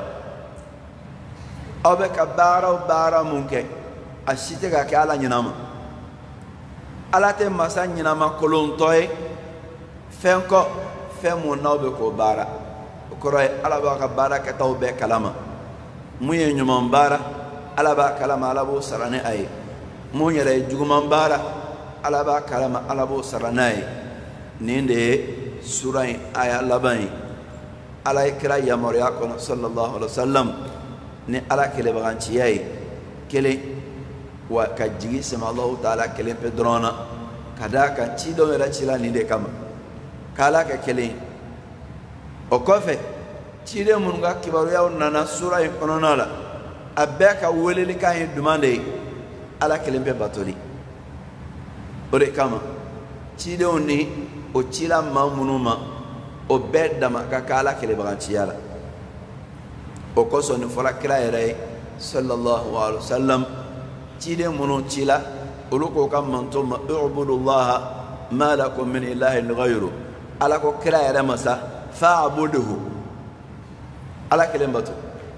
aw bɛ ka baara o baara mun kɛ a si tɛ ka kɛ Ala ɲinama Ala tɛ masa ɲinama kolontɔ ye fɛn kɔ fɛn mun n'aw bɛ k'o baara o kɔrɔ ye Ala b'a ka baara kɛtaw bɛɛ kalama mun ye ɲuman baara Ala b'a kalama Ala b'o sara ni a ye mun yɛrɛ ye juguman baara Ala b'a kalama Ala b'o sara n'a ye nin de ye sura in aya laban ye Ala ye kira yamaruya kɔnɔ sallallahu alaihi wa sallam ni Ala kelebaganciya ye kelen wa ka jigi sɛmɛ Alahu Ta'ala kelen pe dɔrɔn na kadaka cido mera cila ni de kama kala ka kelen o kofe cide mun ga kibaru ya nana sura in konona la abeka weleli ka hin dumande ala kelen be batoli o de kama cide oni o cila mamunuma o bedama ka kala kele bagantiyala o koso ni fola kira yere sallallahu alaihi wasallam cide munu cila uluko kam mantuma ubudullaha ma lakum min ilahin ghayru ala ko kira yere masa fa'buduhu ala kelen batu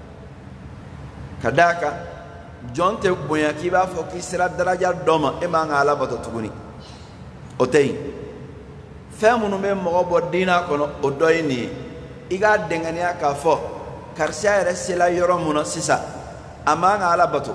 kadaka jonte bonya kiba fo kisra daraja doma e ma ngala batu tuguni o tay famunu me mo bo dina kono o doyni iga dengania ka fo karsia yere sila yoro muno sisa ama ngala batu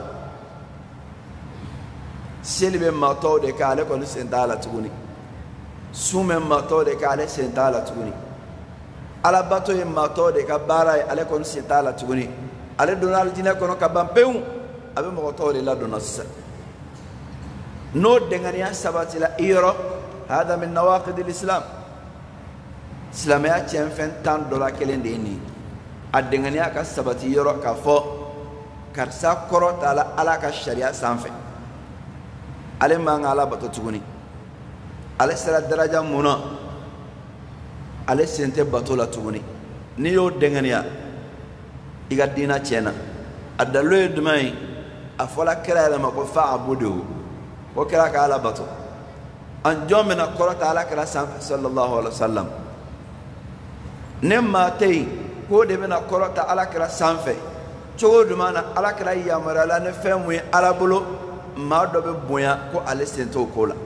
selbe mato de kale kono sentala tuguni sume mato de kale sentala tuguni ala bato e mato de ka bara ale kono sentala tuguni ale donal dina kono ka bampeu abe mo to de la donasa no dengania sabati la iro hada min nawaqid alislam islamia tien fentan dola kelen de ni adengania ka sabati iro ka fo karsa korota ala ala ka sharia sanfe ale manga ala bato tuguni ale sera daraja muna ale sente bato la tuguni ni yo dengania iga dina chena adalo dumai afola kala la mako fa'budu ko kala ka ala bato an jomena korota ala kala sallallahu alaihi wasallam nemma tay ko de bena korota ala kala sanfe chogo dumana ala kala yamara la ne femu ala bolo ma do be boya ko ale sento ko la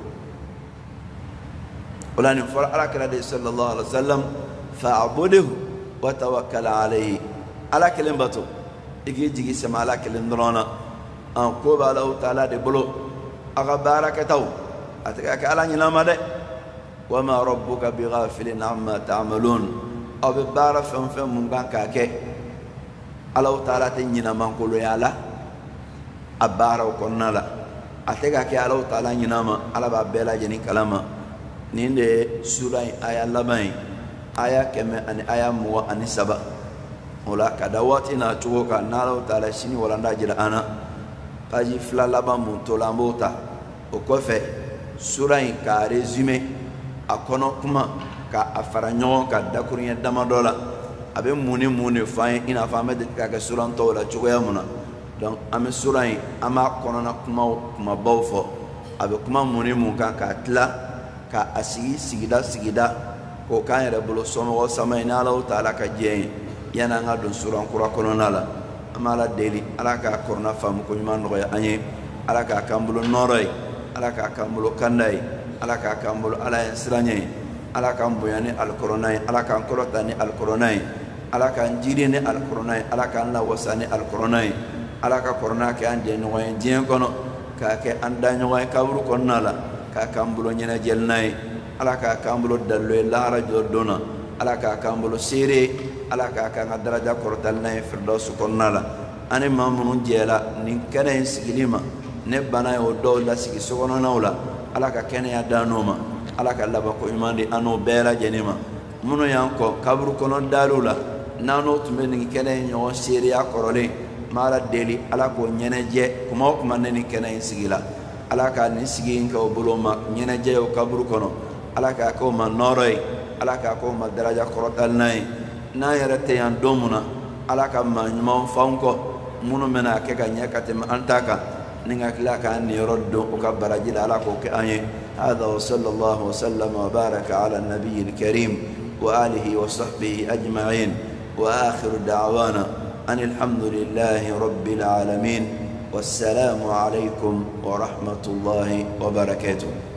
wala ni fara ala kala de sallallahu alaihi wasallam fa'buduhu wa tawakkal alayhi ala kelen bato igi jigi sama ala kelen drona an ko ba Allah taala de bolo aga barakataw ataka ka ala nyina ma de wa ma rabbuka bighafilin amma ta'malun aw bi bara fam fam mun ban ka ke Allah taala te nyina man ko lo yala abara ko nala ataka ke Allah taala nyina ma ala ba bela jeni kalama ninde sura aya labai aya keme ani aya muwa ani saba wala kadawati na tuoka nalo taala shini wala ndajira ana paji fla laba muntola mbota okofe sura in ka resume akono kuma ka afaranyo ka dakuriya damadola abe muni muni fain ina fama de ka sura ntola chugoya muna donc ame sura in ama kono na kuma kuma bawfo abe kuma muni mun ka ka tla ka asigi sigida sigida ko kan yere bolo somo sama ina Allah taala ka je yana nga don suran kura kono nala amala deli ala ka korna fam ko nyuma no ya anye ala ka kambulo noray ala ka kambulo kandai ala ka kambulo ala ensranye ala ka mbuyani al koronai ala ka korotani al koronai ala ka njirine al koronai ala ka na wasani al koronai ala ka korna ke ande no way dien kono ka ke anda no way kabru konnala ka kambulo nyena jelnai ala ka kambulo dallo la rajo dona ala ka kambulo sire ala ka ka daraja kortal na firdaus konnala ane mamun jela nin kana sigilima ne bana o do la sigi sokono nawla ala ka kene ya danoma ala ka laba ko imande ano bela jenima muno yanko kabru kono dalula nano tumeni kene nyo sire ya korole mala deli ala ko nyeneje kuma kuma ne kana sigila ala ka ni sigi ko buloma nyeneje o kabru kono ala ka ko man noray ala ka ko ma daraja kortal nay na yarate yan domuna ala ka ma nyuma fanko munu mena ke ka nya ka te antaka ninga kila ka ni roddo o ka baraji ala ko ke anye hada wa sallallahu wa sallama wa baraka ala an-nabiy al-karim wa alihi wa sahbihi ajma'in wa akhiru da'wana anil hamdulillahi rabbil alamin wassalamu alaykum wa rahmatullahi wa barakatuh.